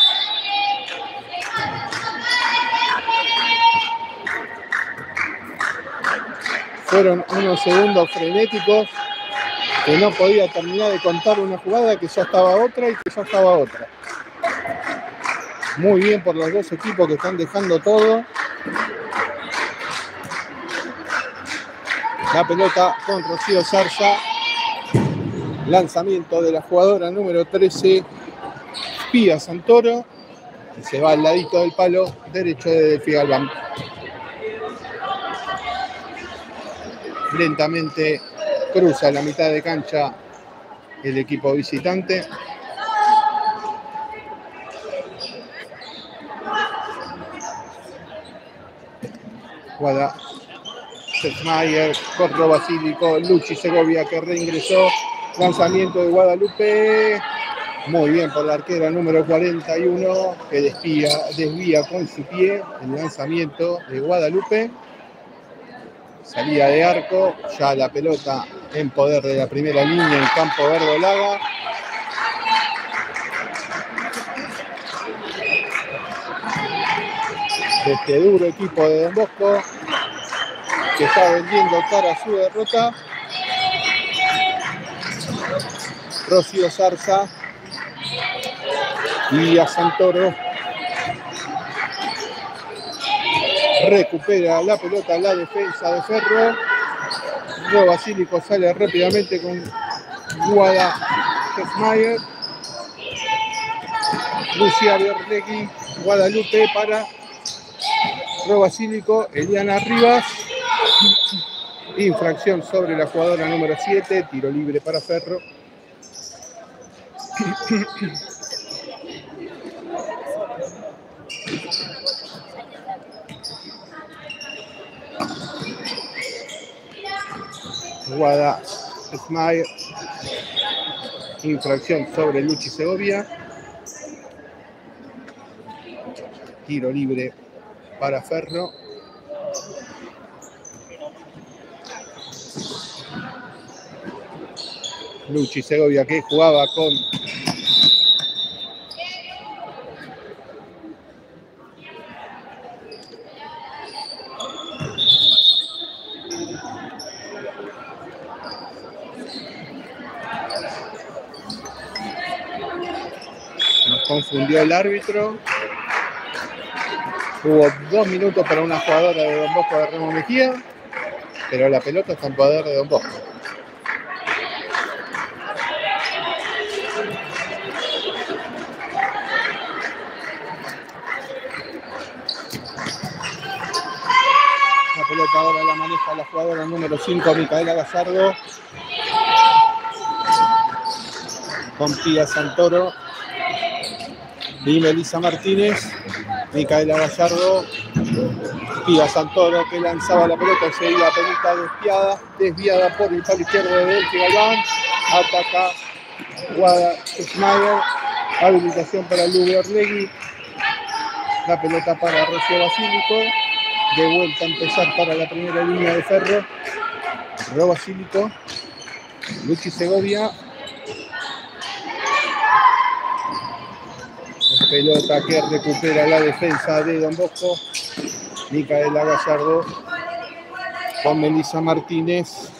Fueron unos segundos frenéticos que no podía terminar de contar una jugada, que ya estaba otra y que ya estaba otra. Muy bien por los dos equipos que están dejando todo. La pelota con Rocío Zarza. Lanzamiento de la jugadora número 13, Pía Santoro. Y se va al ladito del palo derecho de Delphi Galván. Lentamente cruza la mitad de cancha el equipo visitante. Guada Schesmayer, Corro Basílico, Luchi Segovia que reingresó. Lanzamiento de Guadalupe. Muy bien por la arquera número 41 que desvía con su pie el lanzamiento de Guadalupe. Salida de arco, ya la pelota en poder de la primera línea en campo verdolaga. De este duro equipo de Don Bosco que está vendiendo cara a su derrota. Rocío Zarza y a Santoro. Recupera la pelota la defensa de Ferro. Luego Basílico sale rápidamente con Guada Schesmayer. Lucía Berlegui, Guadalupe para Ro Basílico, Eliana Rivas. Infracción sobre la jugadora número 7, tiro libre para Ferro. Guada Schesmayer. Infracción sobre Luchi Segovia. Tiro libre para Ferro. Luchi Segovia, que jugaba con nos confundió el árbitro. Hubo 2 minutos para una jugadora de Don Bosco de Remo Mejía, pero la pelota está en poder de Don Bosco. La pelota ahora la maneja la jugadora número 5, Micaela Gallardo, con Pía Santoro y Melissa Martínez. Micaela Gallardo, Pía Santoro, que lanzaba la pelota, se iba a pelota desviada por el palo izquierdo de Delphi Galván. Ataca Guada Schmeier, habilitación para Lubi Orlegui. La pelota para Rocío Basílico. De vuelta a empezar para la primera línea de Ferro. Ro Basílico, Luchi Segovia. Pelota que recupera la defensa de Don Bosco. Micaela Gallardo con Melissa Martínez.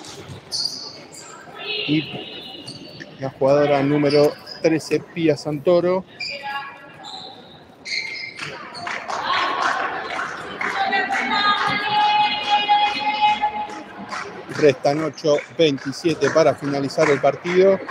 Y la jugadora número 13, Pía Santoro. Restan 8:27 para finalizar el partido.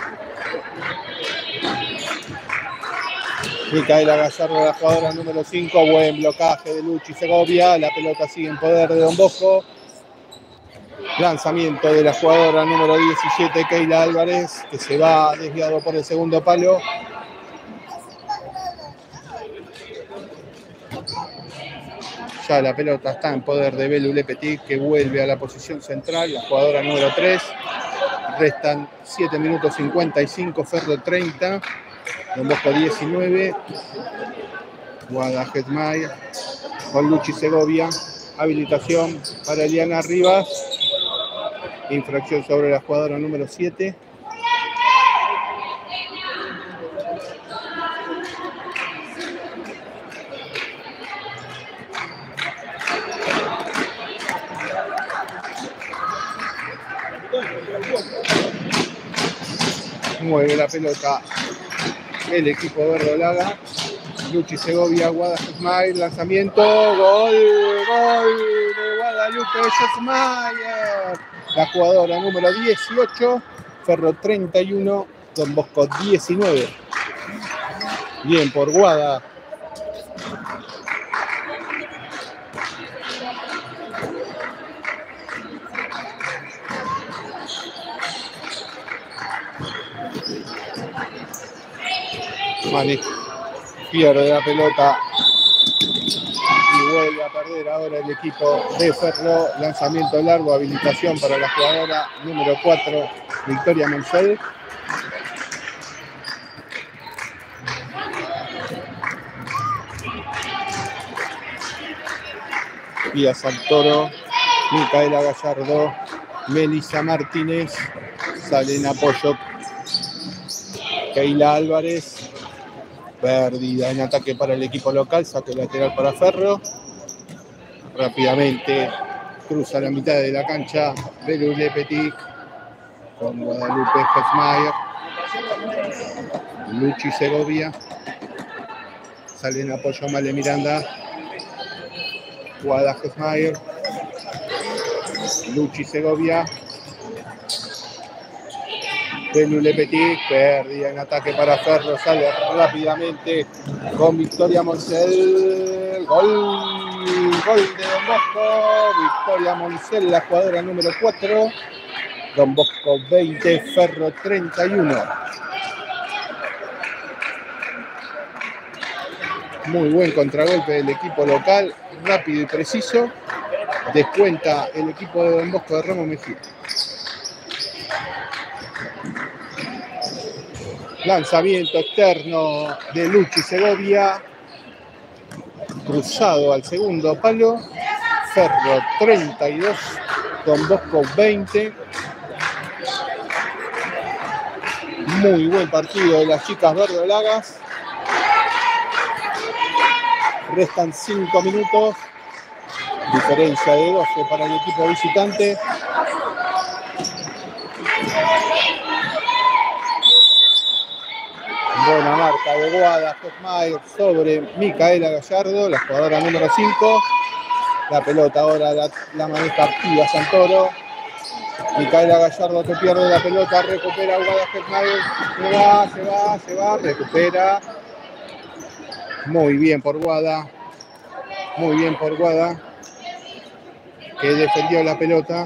Micaela Gallardo, la jugadora número 5. Buen blocaje de Luchi Segovia. La pelota sigue en poder de Don Bosco. Lanzamiento de la jugadora número 17, Keila Álvarez, que se va desviado por el segundo palo. Ya la pelota está en poder de Belu Lepetit, que vuelve a la posición central, la jugadora número 3. Restan 7 minutos 55, Ferro 30, Don Bosco 19. Guada Schmeier con Luchi Segovia. Habilitación para Eliana Rivas. Infracción sobre la jugadora número 7. Mueve la pelota el equipo verdolaga. Luchi Segovia, Guada Schmeier, lanzamiento, gol de Guadalupe Schmeier. La jugadora número 18, Ferro 31, Don Bosco 19. Bien por Guada. Pierde la pelota y vuelve a perder ahora el equipo de Ferro. Lanzamiento largo, habilitación para la jugadora número 4, Victoria Moncel. Pía Santoro, Micaela Gallardo, Melissa Martínez. Sale en apoyo Keila Álvarez. Perdida en ataque para el equipo local, saque lateral para Ferro. Rápidamente cruza la mitad de la cancha Belu Lepetit con Guadalupe Schmeier. Luchi Segovia. Sale en apoyo Male Miranda. Guada Schmeier. Luchi Segovia. Belu Lepetit, perdida en ataque para Ferro, sale rápidamente con Victoria Moncel. Gol de Don Bosco. Victoria Moncel, la jugadora número 4. Don Bosco 20, Ferro 31. Muy buen contragolpe del equipo local, rápido y preciso. Descuenta el equipo de Don Bosco de Remo Mejía. Lanzamiento externo de Luchi Segovia. Cruzado al segundo palo. Ferro 32, Don Bosco 20. Muy buen partido de las chicas verdolagas. Restan 5 minutos. Diferencia de 12 para el equipo visitante. Buena marca de Guada Hofmeier sobre Micaela Gallardo, la jugadora número 5. La pelota ahora la maneja activa Santoro. Micaela Gallardo que pierde la pelota, recupera Guada Hofmeier. Se va, recupera. Muy bien por Guada. Muy bien por Guada, que defendió la pelota.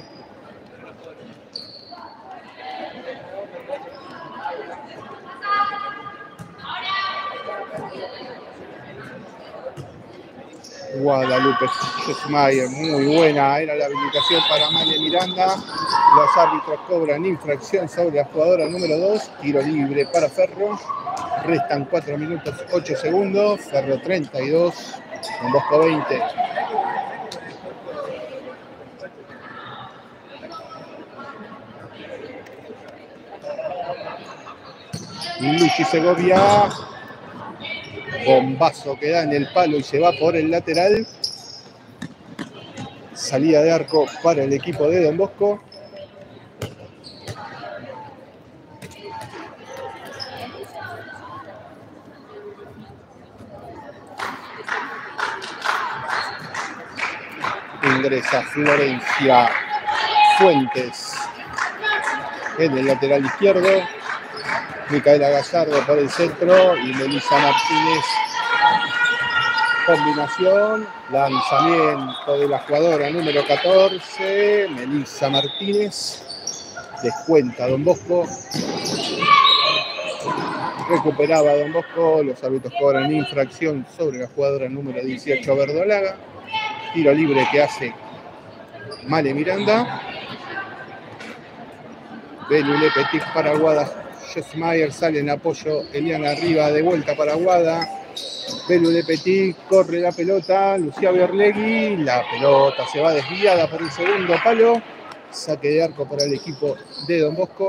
Guadalupe Schesmayer, muy buena, era la habilitación para Male Miranda. Los árbitros cobran infracción sobre la jugadora número 2, tiro libre para Ferro. Restan 4 minutos 8 segundos, Ferro 32, Don Bosco 20. Luchi Segovia. Bombazo que da en el palo y se va por el lateral. Salida de arco para el equipo de Don Bosco. Ingresa Florencia Fuentes en el lateral izquierdo. Micaela Gallardo por el centro y Melissa Martínez. Combinación, lanzamiento de la jugadora número 14, Melissa Martínez. Descuenta Don Bosco. Recuperaba Don Bosco. Los árbitros cobran infracción sobre la jugadora número 18, Verdolaga. Tiro libre que hace Male Miranda. Belule Petit para Guada. Schesmayer sale en apoyo, Eliana arriba, de vuelta para Guada. Belule Petit corre la pelota, Lucía Berlegui, la pelota se va desviada por el segundo palo. Saque de arco para el equipo de Don Bosco.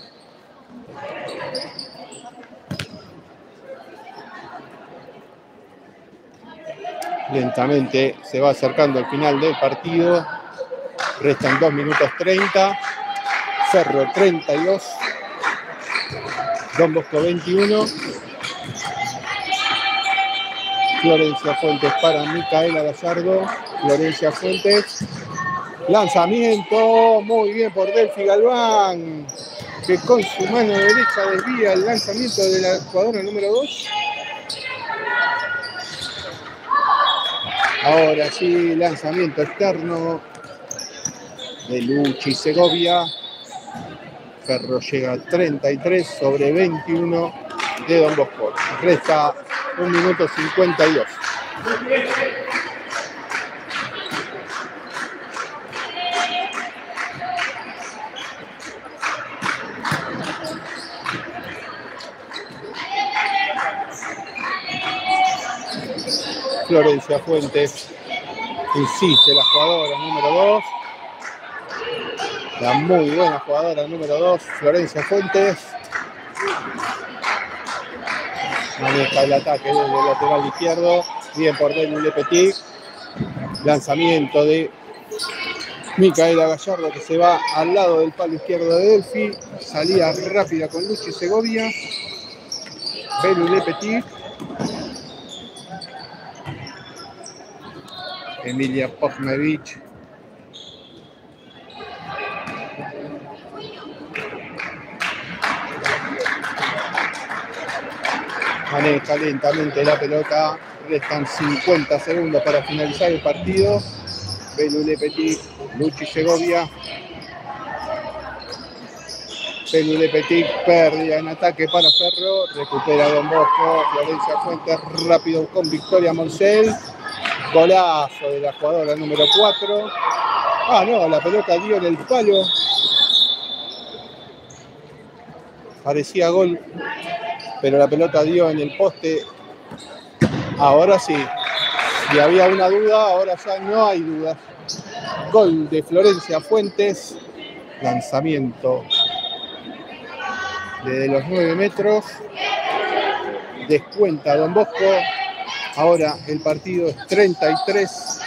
Lentamente se va acercando al final del partido. Restan 2 minutos 30. Ferro 32. Don Bosco 21. Florencia Fuentes para Micaela Gallardo. Florencia Fuentes. Lanzamiento. Muy bien por Delphi Galván, que con su mano derecha desvía el lanzamiento de la jugadora número 2. Ahora sí, lanzamiento externo de Luchi Segovia. Ferro llega a 33 sobre 21 de Don Bosco. Resta 1 minuto 52. Florencia Fuentes insiste, la jugadora número 2. La muy buena jugadora número 2, Florencia Fuentes. Maneja el ataque desde el lateral izquierdo. Bien por Belule Petit. Lanzamiento de Micaela Gallardo, que se va al lado del palo izquierdo de Delphi. Salida rápida con Luchi Segovia. Belule Petit. Emilia Pogmevich. Maneja lentamente la pelota. Restan 50 segundos para finalizar el partido. Belule Petit, Luchi Segovia. Belule Petit, pérdida en ataque para Ferro. Recupera Don Bosco. Florencia Fuentes rápido con Victoria Moncel. Golazo de la jugadora número 4. Ah, no, la pelota dio en el palo. Parecía gol, pero la pelota dio en el poste. Ahora sí. Si había una duda, ahora ya no hay duda. Gol de Florencia Fuentes. Lanzamiento desde los 9 metros. Descuenta Don Bosco. Ahora el partido es 33.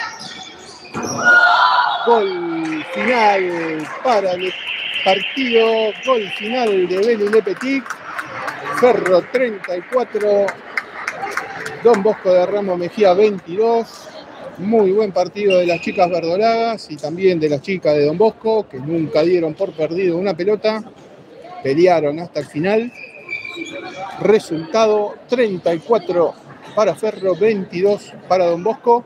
Gol final para el partido. Gol final de Belén Le Petit. Ferro 34. Don Bosco de Ramos Mejía 22. Muy buen partido de las chicas verdolagas y también de las chicas de Don Bosco, que nunca dieron por perdido una pelota. Pelearon hasta el final. Resultado 34 para Ferro, 22 para Don Bosco.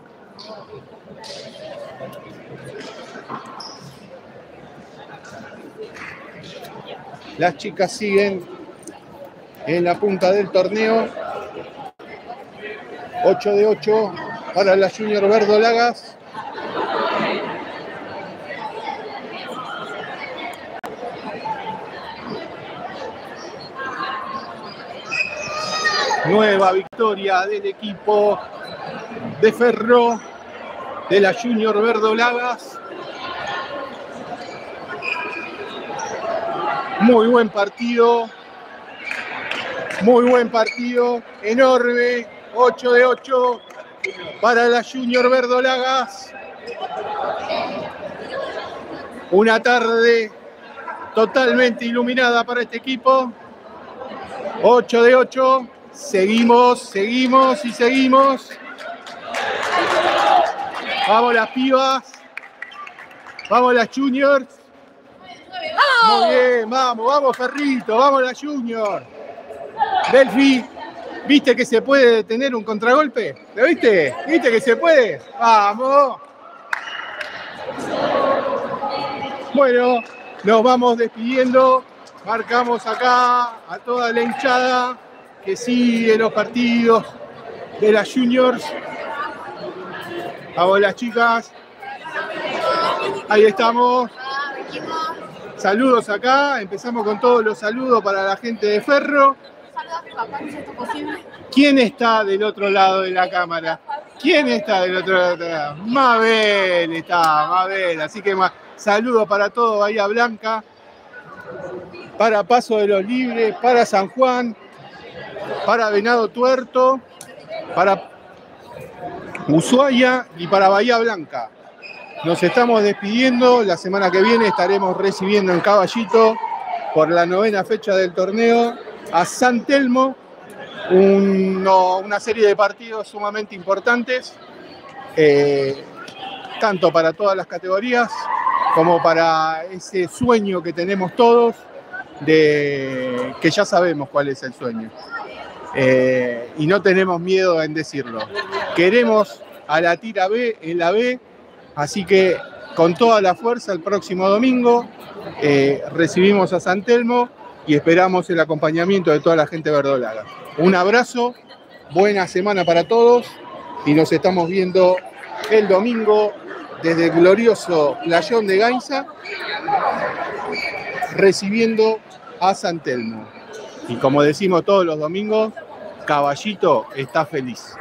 Las chicas siguen en la punta del torneo. 8 de 8 para las Junior verdolagas. Nueva victoria del equipo de Ferro, de la Junior verdolagas. Muy buen partido, enorme. 8 de 8 para la Junior verdolagas. Una tarde totalmente iluminada para este equipo. 8 de 8. Seguimos y seguimos. Vamos las pibas. Vamos las juniors. Muy bien, vamos Ferrito, vamos la junior. Delphi, ¿viste que se puede detener un contragolpe? ¿Lo viste? ¿Viste que se puede? ¡Vamos! Bueno, nos vamos despidiendo. Marcamos acá a toda la hinchada que sigue los partidos de las juniors. Vamos las chicas. Ahí estamos. Saludos acá. Empezamos con todos los saludos para la gente de Ferro. ¿Quién está del otro lado de la cámara? ¿Quién está del otro lado? Mabel está, Mabel. Así que saludos para todo Bahía Blanca, para Paso de los Libres, para San Juan, para Venado Tuerto, para Ushuaia y para Bahía Blanca. Nos estamos despidiendo. La semana que viene estaremos recibiendo en Caballito, por la 9ª fecha del torneo, a San Telmo. Una serie de partidos sumamente importantes, tanto para todas las categorías como para ese sueño que tenemos todos, de que ya sabemos cuál es el sueño. Y no tenemos miedo en decirlo. Queremos a la Tira B en la B, así que con toda la fuerza el próximo domingo recibimos a San Telmo y esperamos el acompañamiento de toda la gente verdolaga. Un abrazo, buena semana para todos y nos estamos viendo el domingo desde el glorioso Playón de Gainza, recibiendo a San Telmo. Y como decimos todos los domingos, Caballito está feliz.